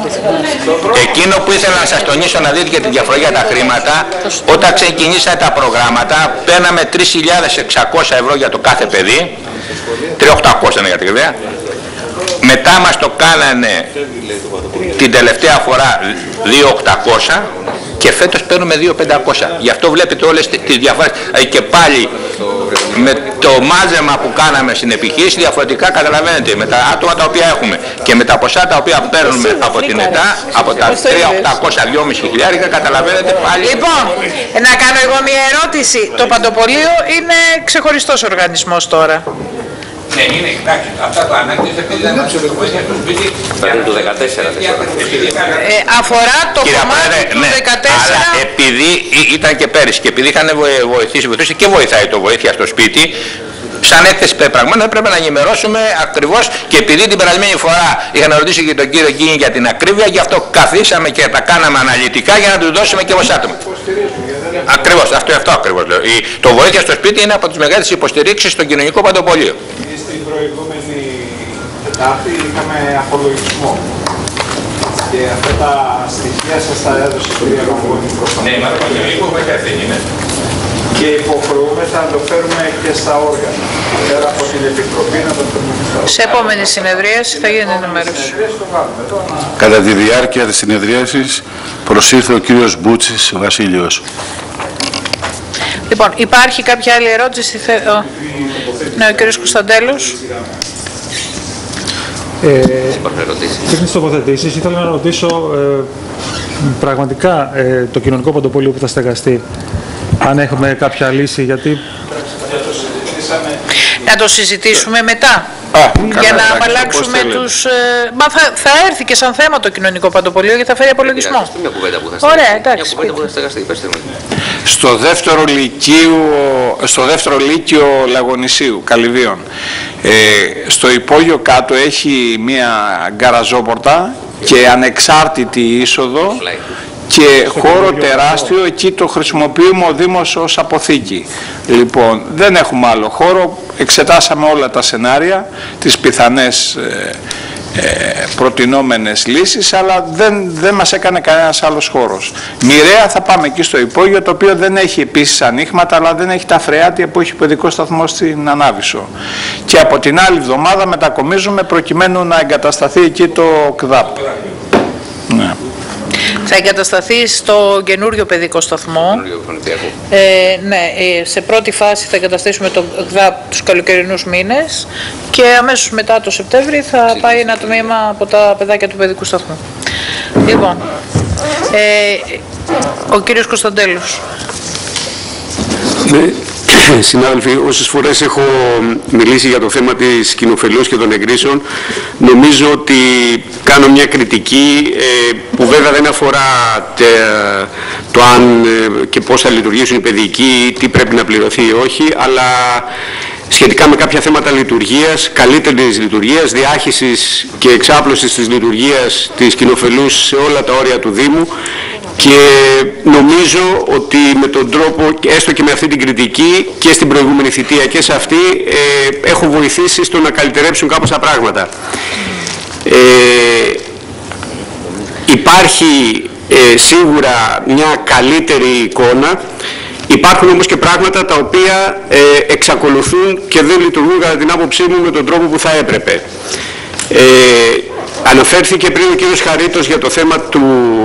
εκείνο που ήθελα να σας τονίσω να δείτε και τη διαφορά για τα χρήματα, όταν ξεκινήσατε τα προγράμματα, παίρναμε τρεις χιλιάδες εξακόσια ευρώ για το κάθε παιδί, τρεις χιλιάδες οκτακόσια είναι για την ακριβία. Μετά μας το κάνανε την τελευταία φορά δύο χιλιάδες οκτακόσια και φέτος παίρνουμε δύο χιλιάδες πεντακόσια. Γι' αυτό βλέπετε όλες τις διαφορές. Και πάλι με το μάζεμα που κάναμε στην επιχείρηση διαφορετικά καταλαβαίνετε με τα άτομα τα οποία έχουμε και με τα ποσά τα οποία παίρνουμε από την ΕΤΑ, από τα τρεις χιλιάδες οκτακόσια, δυόμισι χιλιάδες καταλαβαίνετε πάλι. Λοιπόν, να κάνω εγώ μια ερώτηση. Το Παντοπολείο είναι ξεχωριστός οργανισμός τώρα. Ναι, είναι, εντάξει, αυτά το ανάγκες επειδή δεν μας το βοήθεια στο σπίτι. Θα είναι του δεκατέσσερα. Ε, αφορά το Κύριε κομμάτι Πρόεδρε, του ναι, δεκατέσσερα. αλλά επειδή ήταν και πέρυσι και επειδή είχαν βοηθήσει, βοηθήσει και βοηθάει το βοήθεια στο σπίτι, σαν έκθεση πεπραγμάτων έπρεπε να ενημερώσουμε ακριβώς και επειδή την περασμένη φορά είχα να ρωτήσει και τον κύριο Γκίνη για την ακρίβεια, γι' αυτό καθίσαμε και τα κάναμε αναλυτικά για να του δώσουμε και ως άτομα. Ακριβώς, αυτό, αυτό ακριβώς λέω. Η, το βοήθεια στο σπίτι είναι από τις μεγάλες υποστηρίξεις στο κοινωνικό παντοπολείο. Στην προηγούμενη Τετάρτη είχαμε απολογισμό και αυτά τα στοιχεία σας τα έδωσε το διαγωνισμό προφανώς. Ναι, μα το κοινωνικό βοήθεια δεν είναι. Και υποχρεούμεθα να το φέρουμε και στα όργανα. Πέρα από την Επιτροπή να το φέρουμε και στα όργανα. Σε επόμενη συνεδρίαση θα γίνει ενημέρωση. Κατά τη διάρκεια της συνεδρίασης προσήλθε ο κύριος Μπούτσης Βασίλειος. Λοιπόν, υπάρχει κάποια άλλη ερώτηση? Ναι, ο κύριος Κωνσταντέλος. Τέχνης τοποθετήσεις. Ήθελα να ρωτήσω ε, πραγματικά ε, το κοινωνικό παντοπολείο που θα στεγαστεί, αν έχουμε κάποια λύση, γιατί... Να το συζητήσουμε μετά. Α, για καλά, να εντάξει, απαλλάξουμε τους... Ε, μα θα, θα έρθει και σαν θέμα το κοινωνικό παντοπολείο γιατί θα φέρει απολογισμό. Μια κουβέντα που θα Ωραία, εντάξει. Μια κουβέντα που θα στεγαστεί, πέστε μου. Στο δεύτερο λυκείο, στο δεύτερο λύκειο Λαγονισίου, Καλυβίων, ε, στο υπόγειο κάτω έχει μια γκαραζόπορτα και ανεξάρτητη είσοδο και χώρο τεράστιο, εκεί το χρησιμοποιούμε ο Δήμος ως αποθήκη. Λοιπόν, δεν έχουμε άλλο χώρο, εξετάσαμε όλα τα σενάρια, τις πιθανές ε, ε, προτινόμενες λύσεις, αλλά δεν, δεν μας έκανε κανένας άλλος χώρος. Μοιραία θα πάμε εκεί στο υπόγειο, το οποίο δεν έχει επίσης ανοίγματα, αλλά δεν έχει τα φρεάτια που έχει ο παιδικός σταθμός στην Ανάβησο. Και από την άλλη εβδομάδα μετακομίζουμε προκειμένου να εγκατασταθεί εκεί το ΚΔΑΠ. Ναι. Θα εγκατασταθεί στο καινούριο παιδικό σταθμό. Ε, ναι, σε πρώτη φάση θα εγκαταστήσουμε το ΚΔΑΠ τους καλοκαιρινούς μήνες και αμέσως μετά το Σεπτέμβρη θα πάει ένα τμήμα από τα παιδάκια του παιδικού σταθμού. Λοιπόν, ε, ο κύριος Κωνσταντέλος. Ναι. Συνάδελφοι, όσες φορές έχω μιλήσει για το θέμα της κοινοφελούς και των εγκρίσεων, νομίζω ότι κάνω μια κριτική ε, που βέβαια δεν αφορά τε, το αν ε, και πώς θα λειτουργήσουν οι παιδικοί, τι πρέπει να πληρωθεί ή όχι, αλλά σχετικά με κάποια θέματα λειτουργίας, καλύτερης λειτουργίας, διάχυσης και εξάπλωσης της λειτουργίας της κοινοφελούς σε όλα τα όρια του Δήμου. Και νομίζω ότι με τον τρόπο, έστω και με αυτή την κριτική και στην προηγούμενη θητεία και σε αυτή, ε, έχω βοηθήσει στο να καλυτερέψουν κάπως τα πράγματα. Ε, υπάρχει ε, σίγουρα μια καλύτερη εικόνα, υπάρχουν όμως και πράγματα τα οποία ε, εξακολουθούν και δεν λειτουργούν κατά την άποψή μου με τον τρόπο που θα έπρεπε. Ε, αναφέρθηκε πριν ο κύριος Χαρίτος για το θέμα του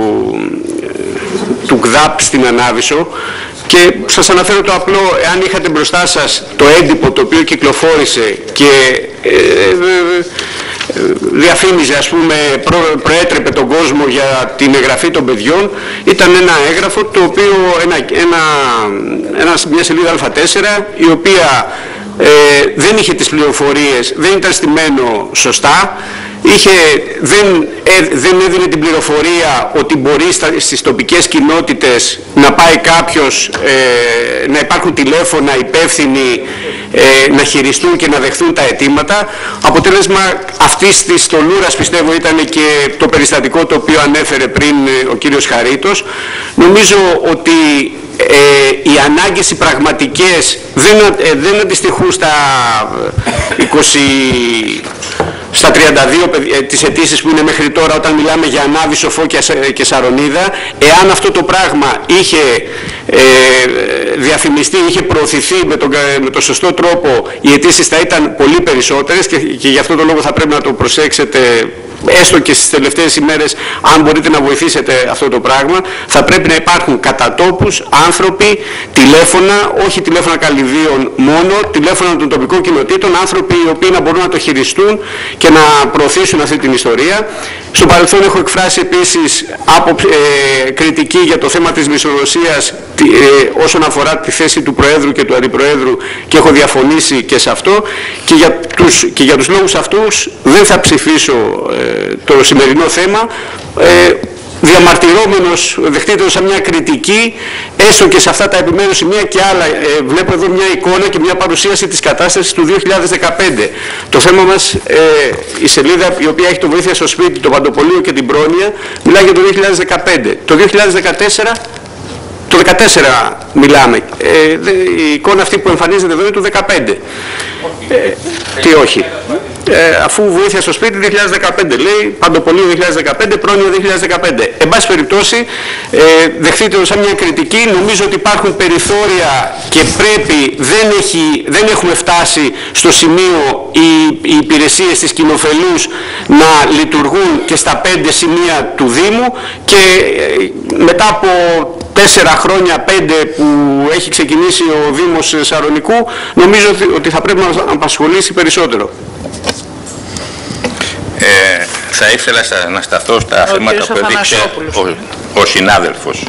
του ΚΔΑΠ στην Ανάβησο και σας αναφέρω το απλό, εάν είχατε μπροστά σας το έντυπο το οποίο κυκλοφόρησε και ε, ε, διαφήμιζε, ας πούμε, προ, προέτρεπε τον κόσμο για την εγγραφή των παιδιών, ήταν ένα έγγραφο το οποίο, ένα, ένα, ένα, μια σελίδα Α τέσσερα η οποία ε, δεν είχε τις πληροφορίες, δεν ήταν στημένο σωστά. Είχε, δεν, ε, δεν έδινε την πληροφορία ότι μπορεί στα, στις τοπικές κοινότητες να πάει κάποιος, ε, να υπάρχουν τηλέφωνα υπεύθυνοι ε, να χειριστούν και να δεχθούν τα αιτήματα. Αποτέλεσμα αυτής της τολούρας πιστεύω ήταν και το περιστατικό το οποίο ανέφερε πριν ο κύριος Χαρίτος. Νομίζω ότι Ε, οι ανάγκες οι πραγματικές δεν, ε, δεν αντιστοιχούν στα είκοσι, στα τριάντα δύο ε, τις αιτήσεις που είναι μέχρι τώρα όταν μιλάμε για Ανάβησο, Φώκια και Σαρονίδα. Εάν αυτό το πράγμα είχε ε, διαφημιστεί, είχε προωθηθεί με τον, με τον σωστό τρόπο, οι αιτήσεις θα ήταν πολύ περισσότερες και, και γι' αυτό το λόγο θα πρέπει να το προσέξετε έστω και στις τελευταίες ημέρες, αν μπορείτε να βοηθήσετε αυτό το πράγμα. Θα πρέπει να υπάρχουν κατά τόπους άνθρωποι, τηλέφωνα, όχι τηλέφωνα καλυδίων μόνο, τηλέφωνα των τοπικών κοινοτήτων, άνθρωποι οι οποίοι να μπορούν να το χειριστούν και να προωθήσουν αυτή την ιστορία. Στο παρελθόν έχω εκφράσει επίσης από, ε, κριτική για το θέμα της μισθοδοσίας ε, όσον αφορά τη θέση του Προέδρου και του Αντιπροέδρου και έχω διαφωνήσει και σε αυτό και για τους, και για τους λόγους αυτούς δεν θα ψηφίσω ε, το σημερινό θέμα, ε, διαμαρτυρόμενος, δεχτείτε σαν μια κριτική, έστω και σε αυτά τα επιμέρους σημεία και άλλα. Ε, βλέπω εδώ μια εικόνα και μια παρουσίαση της κατάστασης του δύο χιλιάδες δεκαπέντε. Το θέμα μας, ε, η σελίδα η οποία έχει το Βοήθεια στο Σπίτι, το Παντοπολείο και την Πρόνοια, μιλάει για το δύο χιλιάδες δεκαπέντε. Το δύο χιλιάδες δεκατέσσερα, το δύο χιλιάδες δεκατέσσερα μιλάμε. Ε, η εικόνα αυτή που εμφανίζεται εδώ είναι του δύο χιλιάδες δεκαπέντε. Ε, τι όχι. Ε, αφού Βοήθεια στο Σπίτι δύο χιλιάδες δεκαπέντε λέει, Παντοπολείο δύο χιλιάδες δεκαπέντε, Πρόνοια δύο χιλιάδες δεκαπέντε. Εν πάση περιπτώσει, ε, δεχτείτε το σαν μια κριτική. Νομίζω ότι υπάρχουν περιθώρια και πρέπει, δεν, έχει, δεν έχουμε φτάσει στο σημείο οι, οι υπηρεσίες της κοινοφελούς να λειτουργούν και στα πέντε σημεία του Δήμου και ε, μετά από τέσσερα χρόνια, πέντε που έχει ξεκινήσει ο Δήμος Σαρονικού, νομίζω ότι θα πρέπει να μας απασχολήσει περισσότερο. Ε, θα ήθελα να σταθώ στα ο θέματα που έδειξε ο, ο συνάδελφος.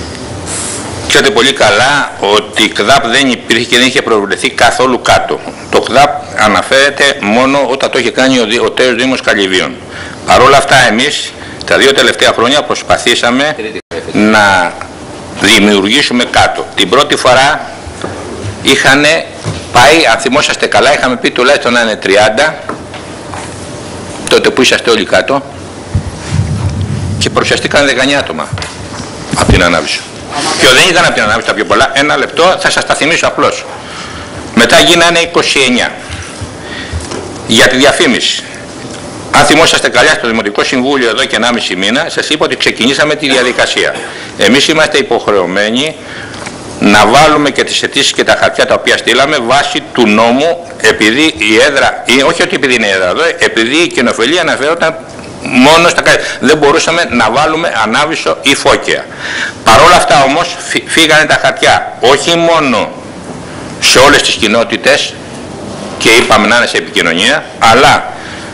Ξέρετε πολύ καλά ότι η ΚΔΑΠ δεν υπήρχε και δεν είχε προβλεφθεί καθόλου κάτω. Το το ΚΔΑΠ αναφέρεται μόνο όταν το έχει κάνει ο, ο τέος Δήμος Καλυβίων. Παρ' όλα αυτά εμείς τα δύο τελευταία χρόνια προσπαθήσαμε να δημιουργήσουμε κάτω. Την πρώτη φορά είχαν πάει, αν θυμόσαστε καλά, είχαμε πει τουλάχιστον να είναι τριάντα, τότε που είσαστε όλοι κάτω, και παρουσιαστήκαν δεκαεννιά άτομα από την ανάβηση. Και δεν ήταν από την ανάβηση τα πιο πολλά, ένα λεπτό, θα σας τα θυμίσω απλώς. Μετά γίνανε είκοσι εννιά. Για τη διαφήμιση. Αν θυμόσαστε καλά, στο Δημοτικό Συμβούλιο εδώ και ενάμιση μήνα, σας είπα ότι ξεκινήσαμε τη διαδικασία. Εμείς είμαστε υποχρεωμένοι να βάλουμε και τις αιτήσεις και τα χαρτιά τα οποία στείλαμε βάσει του νόμου, επειδή η έδρα, ή όχι ότι επειδή είναι η έδρα εδώ, επειδή η κοινοφελία αναφερόταν μόνο στα κάτω. Δεν μπορούσαμε να βάλουμε Ανάβησο ή Φώκια. Παρ' όλα αυτά όμως φύγανε τα χαρτιά, όχι μόνο σε όλες τις κοινότητες και είπαμε να είναι σε επικοινωνία, αλλά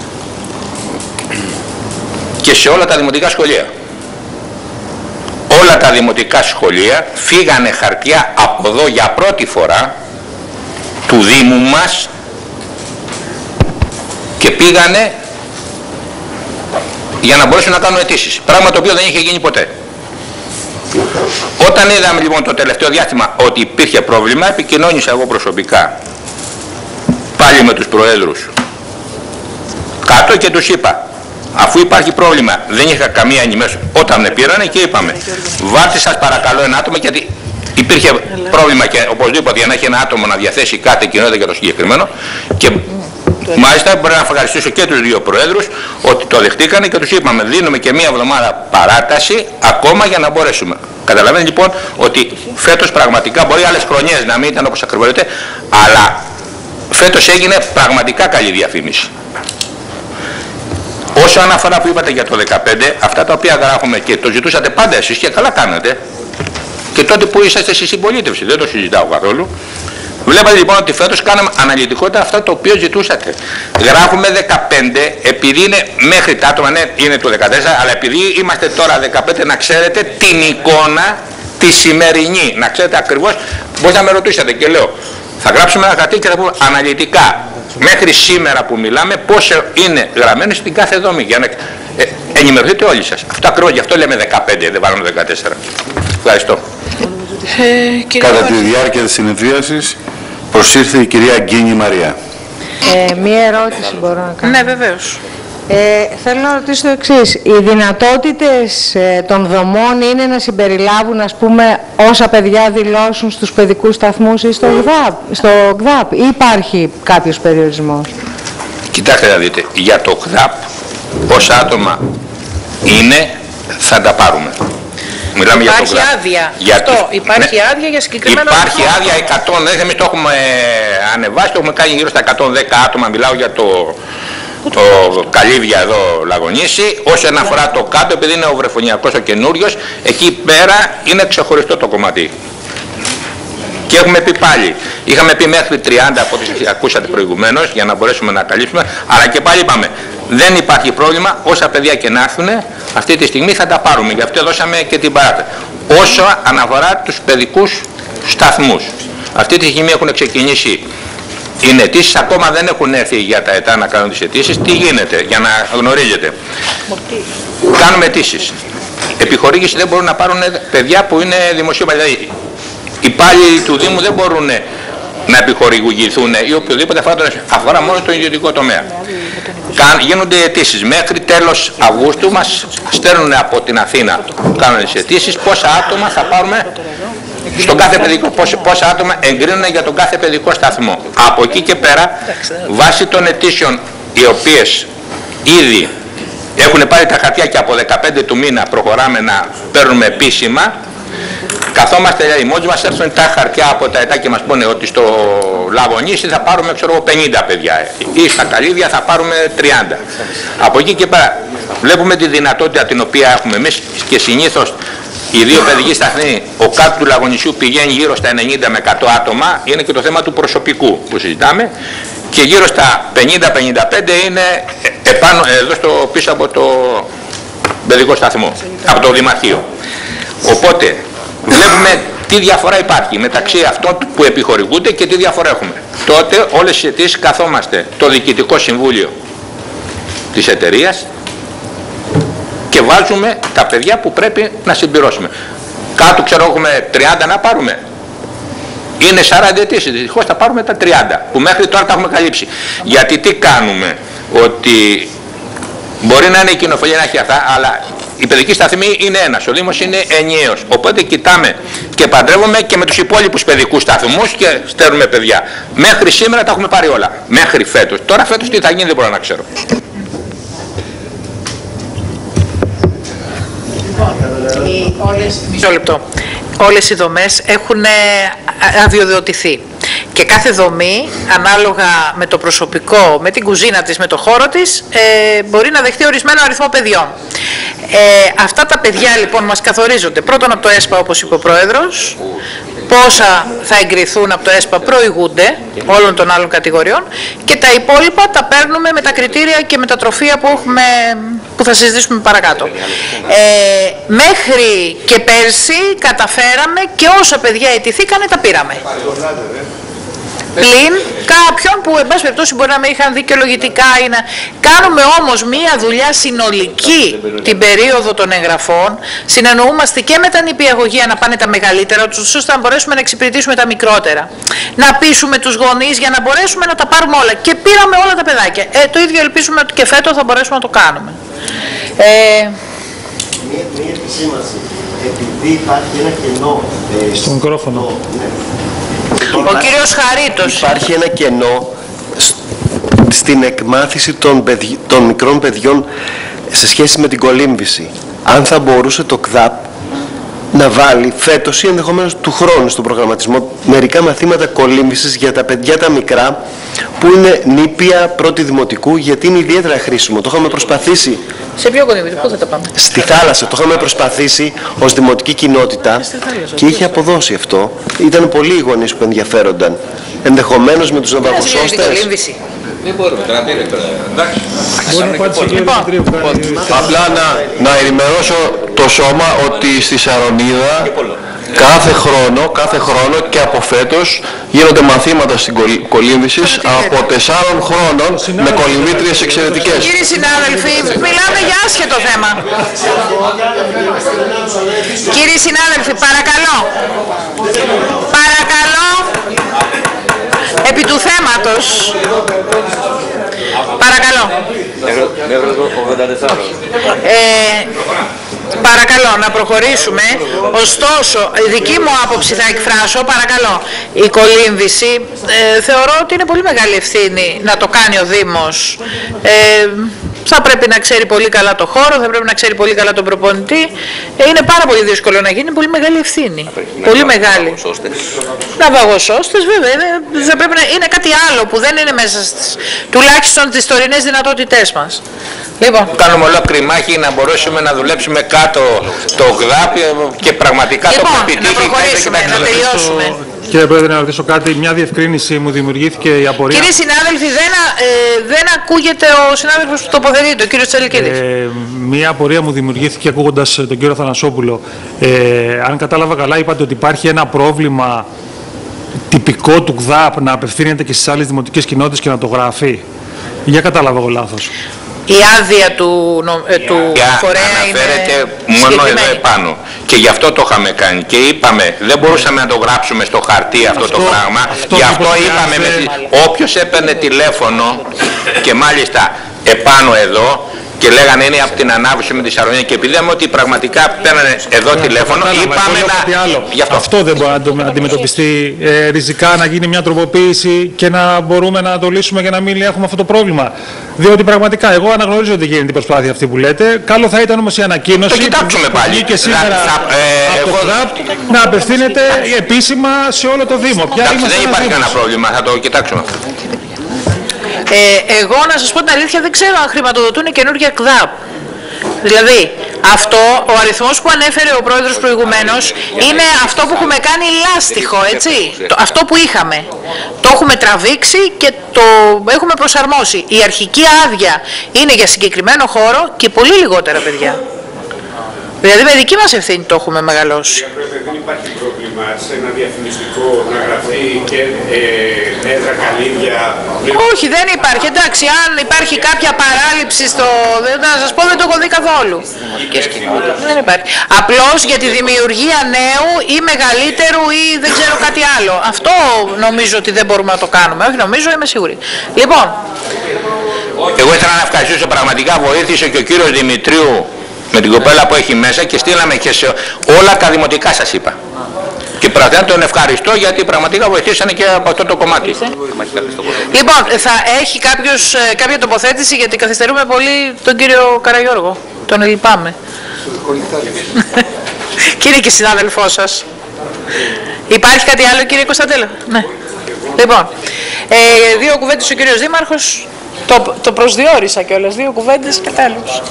και σε όλα τα δημοτικά σχολεία. Όλα τα δημοτικά σχολεία φύγανε χαρτιά από εδώ για πρώτη φορά του Δήμου μας και πήγανε για να μπορέσουν να κάνουν αιτήσεις. Πράγμα το οποίο δεν είχε γίνει ποτέ. Όταν είδαμε λοιπόν το τελευταίο διάστημα ότι υπήρχε πρόβλημα, επικοινώνησα εγώ προσωπικά πάλι με τους προέδρους κάτω και τους είπα, αφού υπάρχει πρόβλημα, δεν είχα καμία ενημέρωση. Όταν με πήρανε και είπαμε, βάλτε σας παρακαλώ ένα άτομο, γιατί υπήρχε πρόβλημα και οπωσδήποτε για να έχει ένα άτομο να διαθέσει κάθε κοινότητα για το συγκεκριμένο. Και μάλιστα μπορεί να ευχαριστήσω και τους δύο προέδρους ότι το δεχτήκανε και τους είπαμε, δίνουμε και μία εβδομάδα παράταση ακόμα για να μπορέσουμε. Καταλαβαίνετε λοιπόν ότι φέτος πραγματικά, μπορεί άλλες χρονιές να μην ήταν όπως ακριβώς, αλλά φέτος έγινε πραγματικά καλή διαφήμιση. Όσο αναφορά που είπατε για το δεκαπέντε, αυτά τα οποία γράφουμε και το ζητούσατε πάντα εσείς και καλά κάνετε, και τότε που είσαστε στη συμπολίτευση, δεν το συζητάω καθόλου. Βλέπατε λοιπόν ότι φέτος κάναμε αναλυτικότητα αυτά το οποίο ζητούσατε. Γράφουμε δεκαπέντε, επειδή είναι μέχρι τα άτομα, ναι, είναι το δεκατέσσερα, αλλά επειδή είμαστε τώρα δεκαπέντε, να ξέρετε την εικόνα τη σημερινή, να ξέρετε ακριβώς, μπορείτε να με ρωτήσετε και λέω, θα γράψουμε ένα χαρτί και θα πούμε αναλυτικά μέχρι σήμερα που μιλάμε πόσο είναι γραμμένο στην κάθε δομή, για να ε, ενημερωθείτε όλοι σας. Αυτό ακριβώς, γι' αυτό λέμε δεκαπέντε, δεν βάλαμε δεκατέσσερα. Ευχαριστώ. Ε, Κατά τη διάρκεια της συνεδρίασης προσήρθε η κυρία Γκίνη Μαρία. Ε, μία ερώτηση μπορώ να κάνω. Ναι, βεβαίως. Ε, θέλω να ρωτήσω το εξής. Οι δυνατότητες ε, των δομών είναι να συμπεριλάβουν, ας πούμε, όσα παιδιά δηλώσουν στους παιδικούς σταθμούς ή στο ΚΔΑΠ, στο ΚΔΑΠ, ή υπάρχει κάποιος περιορισμός? Κοιτάξτε να δείτε, για το ΚΔΑΠ όσα άτομα είναι θα τα πάρουμε. Μιλάμε υπάρχει για το άδεια. Για Αυτό, τους... υπάρχει ναι. άδεια για συγκεκριμένο Υπάρχει άδεια άδεια εκατόν δέκα, εμείς το έχουμε ανεβάσει, το έχουμε κάνει γύρω στα εκατόν δέκα άτομα, μιλάω για το, το Καλύβια εδώ Λαγωνίση. Όσον αφορά το κάτω, επειδή είναι ο βρεφονιακός ο καινούριος, εκεί πέρα είναι ξεχωριστό το κομμάτι. Και έχουμε πει πάλι, είχαμε πει μέχρι τριάντα από ό,τι ακούσατε προηγουμένως για να μπορέσουμε να καλύψουμε, αλλά και πάλι είπαμε, δεν υπάρχει πρόβλημα, όσα παιδιά και να έρθουν, αυτή τη στιγμή θα τα πάρουμε, γι' αυτό δώσαμε και την παράταση. Όσο αναφορά τους παιδικούς σταθμούς, αυτή τη στιγμή έχουν ξεκινήσει οι αιτήσεις, ακόμα δεν έχουν έρθει για τα ΕΤΑ να κάνουν τις αιτήσεις. Τι γίνεται, για να γνωρίζετε. Κάνουμε αιτήσεις. Επιχορήγηση δεν μπορούν να πάρουν παιδιά που είναι δημοσίωπα. Δηλαδή, οι υπάλληλοι του Δήμου δεν μπορούν να επιχορηγηθούν ή οποιοδήποτε αφορά μόνο το ιδιωτικό τομέα. Γίνονται αιτήσεις. Μέχρι τέλος Αυγούστου μας στέλνουν από την Αθήνα, κάνουν τις αιτήσεις, πόσα άτομα θα πάρουμε στον κάθε παιδικό, πόσα, πόσα άτομα εγκρίνουν για τον κάθε παιδικό σταθμό. Από εκεί και πέρα, βάσει των αιτήσεων οι οποίες ήδη έχουν πάρει τα χαρτιά και από δεκαπέντε του μήνα προχωράμε να παίρνουμε επίσημα, καθόμαστε, δηλαδή, μόλις μας έρθουν τα χαρτιά από τα ΕΤΑ και μας πούνε ότι στο Λαγωνίσι θα πάρουμε, ξέρω, πενήντα παιδιά ή στα Καλύβια θα πάρουμε τριάντα. Από εκεί και πέρα βλέπουμε τη δυνατότητα την οποία έχουμε εμείς και συνήθως οι δύο παιδικοί σταθμοί, ο κάτω του Λαγωνισιού πηγαίνει γύρω στα ενενήντα με εκατό άτομα, είναι και το θέμα του προσωπικού που συζητάμε, και γύρω στα πενήντα με πενήντα πέντε είναι επάνω, εδώ στο, πίσω από το παιδικό σταθμό, από το Δημαρχείο. Οπότε βλέπουμε τι διαφορά υπάρχει μεταξύ αυτών που επιχορηγούνται και τι διαφορά έχουμε. Τότε όλες τις αιτήσεις καθόμαστε το Διοικητικό Συμβούλιο της εταιρείας και βάζουμε τα παιδιά που πρέπει να συμπληρώσουμε. Κάτω ξέρω έχουμε τριάντα να πάρουμε. Είναι σαράντα αιτήσεις, δυστυχώς θα πάρουμε τα τριάντα που μέχρι τώρα τα έχουμε καλύψει. Γιατί τι κάνουμε, ότι μπορεί να είναι η κοινοφελία να έχει αυτά, αλλά η παιδική σταθμή είναι ένας, ο Δήμος είναι ενιαίος. Οπότε κοιτάμε και παντρεύουμε και με τους υπόλοιπους παιδικούς σταθμούς και στέλνουμε παιδιά. Μέχρι σήμερα τα έχουμε πάρει όλα. Μέχρι φέτος. Τώρα φέτος τι θα γίνει δεν μπορώ να ξέρω. Όλες, μισό λεπτό. Όλες οι δομές έχουν αδειοδοτηθεί και κάθε δομή ανάλογα με το προσωπικό, με την κουζίνα της, με το χώρο της ε, μπορεί να δεχτεί ορισμένο αριθμό παιδιών. Ε, αυτά τα παιδιά λοιπόν μας καθορίζονται πρώτον από το ΕΣΠΑ όπως είπε ο Πρόεδρος, πόσα θα εγκριθούν από το ΕΣΠΑ προηγούνται όλων των άλλων κατηγοριών και τα υπόλοιπα τα παίρνουμε με τα κριτήρια και με τα τροφεία που, έχουμε, που θα συζητήσουμε παρακάτω. Ε, μέχρι και πέρσι καταφέραμε και όσα παιδιά αιτηθήκανε τα πήραμε. Πλην κάποιον που εν πάση περιπτώσει μπορεί να μην είχαν δικαιολογητικά ή να... Κάνουμε όμως μία δουλειά συνολική την περίοδο των εγγραφών, συνεννοούμαστε και με τα νηπιαγωγεία να πάνε τα μεγαλύτερα, ώστε να μπορέσουμε να εξυπηρετήσουμε τα μικρότερα. Να πείσουμε τους γονείς για να μπορέσουμε να τα πάρουμε όλα. Και πήραμε όλα τα παιδάκια. Ε, το ίδιο ελπίζουμε ότι και φέτος θα μπορέσουμε να το κάνουμε. Ε... Μία, μία επισήμανση. Επειδή υπάρχει ένα κενό... Ε, στο μικρόφωνο. Ναι. Ο κύριος Χαρίτος. Υπάρχει ένα κενό στην εκμάθηση των, παιδι... των μικρών παιδιών σε σχέση με την κολύμβηση. Αν θα μπορούσε το ΚΔΑΠ να βάλει φέτος ή ενδεχομένως του χρόνου στον προγραμματισμό μερικά μαθήματα κολύμβησης για τα παιδιά τα μικρά που είναι νήπια πρώτη δημοτικού, γιατί είναι ιδιαίτερα χρήσιμο. Το είχαμε προσπαθήσει. Σε ποιο κολύμβηση, πού θα τα πάμε? Στη θάλασσα. Το είχαμε προσπαθήσει ως δημοτική κοινότητα και είχε αποδώσει αυτό. Ήταν πολλοί οι γονείς που ενδιαφέρονταν. Ενδεχομένως με τους ναυαγοσώστες. Δεν μπορούμε τώρα, πήρε τώρα. Εντάξει. Απλά να, να ενημερώσω το σώμα ότι στη Σαρονίδα κάθε χρόνο, κάθε χρόνο και από φέτος γίνονται μαθήματα στην κολύμβησης από τεσσάρων χρόνων με κολυμβήτριες εξαιρετικές. Κύριοι συνάδελφοι, μιλάμε για άσχετο θέμα. Κύριοι συνάδελφοι, παρακαλώ. Παρακαλώ. Επί του θέματος. Παρακαλώ. Ε, παρακαλώ να προχωρήσουμε. Ωστόσο, η δική μου άποψη θα εκφράσω, παρακαλώ. Η κολύμβηση ε, θεωρώ ότι είναι πολύ μεγάλη ευθύνη να το κάνει ο Δήμος. Ε, θα πρέπει να ξέρει πολύ καλά το χώρο, θα πρέπει να ξέρει πολύ καλά τον προπονητή. Ε, είναι πάρα πολύ δύσκολο να γίνει, είναι πολύ μεγάλη ευθύνη. Πολύ μεγάλη. Ναυαγοσώστες, βέβαια. Είναι, θα πρέπει να είναι κάτι άλλο που δεν είναι μέσα στις, τουλάχιστον τις τωρινές δυνατότητές μας. Λοιπόν. Κάνουμε ολόκληρη μάχη να μπορέσουμε να δουλέψουμε κάτω το ΚΔΑΠ και πραγματικά λοιπόν, το επιτύχει. Να προχωρήσουμε, να τελειώσουμε. Κύριε Πρόεδρε, να ρωτήσω κάτι. Μια διευκρίνηση μου δημιουργήθηκε η απορία. Κύριοι συνάδελφοι, δεν, ε, δεν ακούγεται ο συνάδελφος που τοποθετείται, ο κύριος Τσελικίδης. Ε, μια απορία μου δημιουργήθηκε ακούγοντας τον κύριο Θανασόπουλο. Ε, αν κατάλαβα καλά, είπατε ότι υπάρχει ένα πρόβλημα τυπικό του ΚΔΑΠ να απευθύνεται και στις άλλες δημοτικές κοινότητες και να το γράφει. Για κατάλαβα εγώ λάθος. Η άδεια του, ε, του φορέα αναφέρεται μόνο εδώ επάνω. Και γι' αυτό το είχαμε κάνει. Και είπαμε, δεν μπορούσαμε να το γράψουμε στο χαρτί αυτό, αυτό το πράγμα. Αυτό γι' αυτό είπαμε, με, όποιος έπαιρνε τηλέφωνο και μάλιστα επάνω εδώ, και λέγανε είναι από την ανάβουση με τη Σαρονίδα και επειδή είδαμε ότι πραγματικά παίρνανε εδώ τηλέφωνο, είπαμε να... Άλλο. Αυτό. αυτό δεν μπορεί να αντιμετωπιστεί ε, ριζικά, να γίνει μια τροποποίηση και να μπορούμε να το λύσουμε για να μην έχουμε αυτό το πρόβλημα. Διότι πραγματικά εγώ αναγνωρίζω ότι γίνεται η προσπάθεια αυτή που λέτε. Καλό θα ήταν όμως η ανακοίνωση το κοιτάξουμε που πάλι. βγήκε σήμερα θα, ε, από το ΔΑΠ να απευθύνεται επίσημα σε όλο το Δήμο. Εντάξει, δεν υπάρχει κανένα πρόβλημα, θα το κοιτάξουμε. Ε, εγώ να σας πω την αλήθεια δεν ξέρω αν χρηματοδοτούν καινούργια ΚΔΑΠ. Δηλαδή, αυτό, ο αριθμός που ανέφερε ο πρόεδρος προηγουμένως είναι αυτό που έχουμε κάνει λάστιχο, έτσι. Το, αυτό που είχαμε. Το έχουμε τραβήξει και το έχουμε προσαρμόσει. Η αρχική άδεια είναι για συγκεκριμένο χώρο και πολύ λιγότερα παιδιά. Δηλαδή με δική μας ευθύνη το έχουμε μεγαλώσει. Δεν υπάρχει πρόβλημα σε ένα διαφημιστικό να γραφεί και ε, έδρα καλύβια? Όχι, δεν υπάρχει. Εντάξει, αν υπάρχει κάποια παράληψη στο... Να σας πω, δεν το έχω δει καθόλου. Δεν υπάρχει. Απλώς για τη δημιουργία νέου ή μεγαλύτερου ή δεν ξέρω κάτι άλλο. Αυτό νομίζω ότι δεν μπορούμε να το κάνουμε. Όχι, νομίζω, είμαι σίγουρη. Λοιπόν. Εγώ ήθελα να ευχαριστήσω, πραγματικά βοήθησε και ο κύριος Δημητρίου με την κοπέλα που έχει μέσα και στείλαμε και σε όλα τα δημοτικά, σας είπα. Και πραγματικά τον ευχαριστώ γιατί πραγματικά βοηθήσανε και από αυτό το κομμάτι. Λοιπόν, θα έχει κάποιος, κάποια τοποθέτηση γιατί καθυστερούμε πολύ τον κύριο Καραγιώργο. Τον λυπάμαι. Κύριε και συνάδελφός σας. Υπάρχει κάτι άλλο, κύριε Κωνσταντέλο? Ναι. Λοιπόν, ε, δύο κουβέντες ο κύριος Δήμαρχος. Το, το προσδιορίσα κιόλας, δύο κουβέντες και τέλος.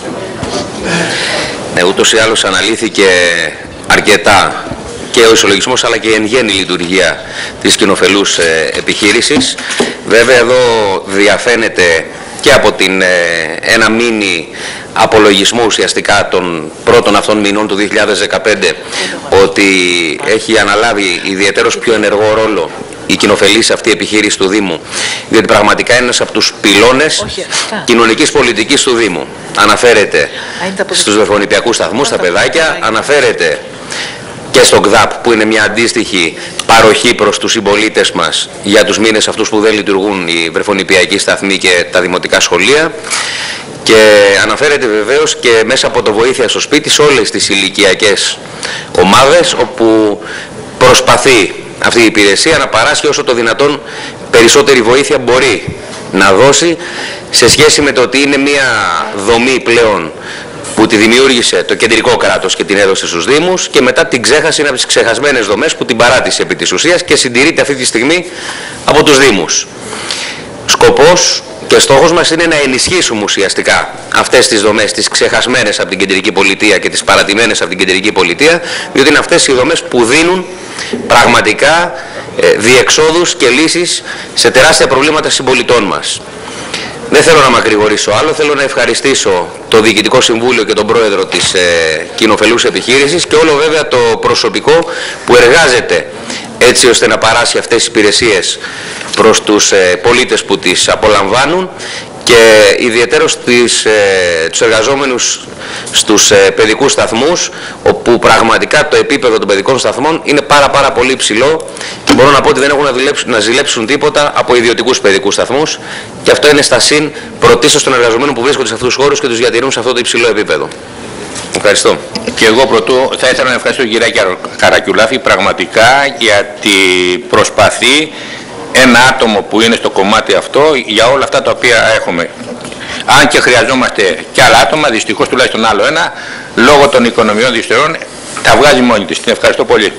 Ναι, ούτως ή άλλως αναλύθηκε αρκετά και ο ισολογισμός αλλά και η εν γέννη λειτουργία της κοινοφελούς ε, επιχείρησης. Βέβαια εδώ διαφαίνεται και από την, ε, ένα μίνι απολογισμό ουσιαστικά των πρώτων αυτών μηνών του δύο χιλιάδες δεκαπέντε ότι έχει αναλάβει ιδιαίτερος πιο ενεργό ρόλο η κοινοφελής αυτή επιχείρηση του Δήμου, διότι πραγματικά είναι ένας από τους πυλώνες κοινωνικής πολιτικής του Δήμου. Αναφέρεται στους βρεφονιπιακούς σταθμούς, στα παιδάκια, αναφέρεται και στο ΚΔΑΠ που είναι μια αντίστοιχη παροχή προς τους συμπολίτες μας για τους μήνες αυτούς που δεν λειτουργούν οι βρεφονιπιακοί σταθμοί και τα δημοτικά σχολεία, και αναφέρεται βεβαίως και μέσα από το βοήθεια στο σπίτι σε όλες τις ηλικιακές ομάδες όπου προσπαθεί αυτή η υπηρεσία να παράσχει όσο το δυνατόν περισσότερη βοήθεια μπορεί να δώσει, σε σχέση με το ότι είναι μια δομή πλέον που τη δημιούργησε το κεντρικό κράτος και την έδωσε στους Δήμους και μετά την ξέχασε, είναι από τις ξεχασμένες δομές που την παράτησε επί της ουσίας και συντηρείται αυτή τη στιγμή από τους Δήμους. Σκοπός και στόχος μας είναι να ενισχύσουμε ουσιαστικά αυτές τις δομές, τις ξεχασμένες από την κεντρική πολιτεία και τις παρατημένες από την κεντρική πολιτεία, διότι είναι αυτές οι δομές που δίνουν πραγματικά ε, διεξόδους και λύσεις σε τεράστια προβλήματα συμπολιτών μας. Δεν θέλω να μακρηγορήσω άλλο, θέλω να ευχαριστήσω το Διοικητικό Συμβούλιο και τον Πρόεδρο της ε, κοινοφελούς επιχείρησης και όλο βέβαια το προσωπικό που εργάζεται έτσι ώστε να παράσει αυτές τις υπηρεσίες προς τους ε, πολίτες που τις απολαμβάνουν και ιδιαιτέρως τις, ε, τους εργαζόμενους στους ε, παιδικούς σταθμούς, όπου πραγματικά το επίπεδο των παιδικών σταθμών είναι πάρα πάρα πολύ υψηλό και μπορώ να πω ότι δεν έχουν να, δουλέψουν, να ζηλέψουν τίποτα από ιδιωτικούς παιδικούς σταθμούς, και αυτό είναι στα συν πρωτίστως των εργαζομένων που βρίσκονται σε αυτούς τους χώρους και τους διατηρούν σε αυτό το υψηλό επίπεδο. Ευχαριστώ. Και εγώ πρωτού θα ήθελα να ευχαριστήσω τον κύριο Καρακιουλάφη πραγματικά γιατί προσπαθεί ένα άτομο που είναι στο κομμάτι αυτό για όλα αυτά τα οποία έχουμε. Αν και χρειαζόμαστε και άλλα άτομα, δυστυχώς τουλάχιστον άλλο ένα, λόγω των οικονομιών δυστερών, τα βγάζει μόνη της. Την ευχαριστώ πολύ.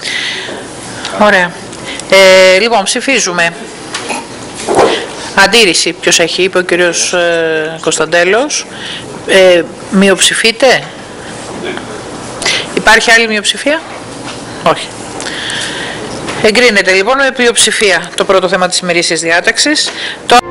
Ωραία. Ε, λοιπόν, ψηφίζουμε. Αντίρρηση. Ποιος έχει, είπε ο κύριος ε, Κωνσταντέλος. Ε, μειοψηφείτε. Ναι. Υπάρχει άλλη μειοψηφία? Όχι. Εγκρίνεται λοιπόν με πλειοψηφία το πρώτο θέμα της ημερήσιας διάταξης. Το...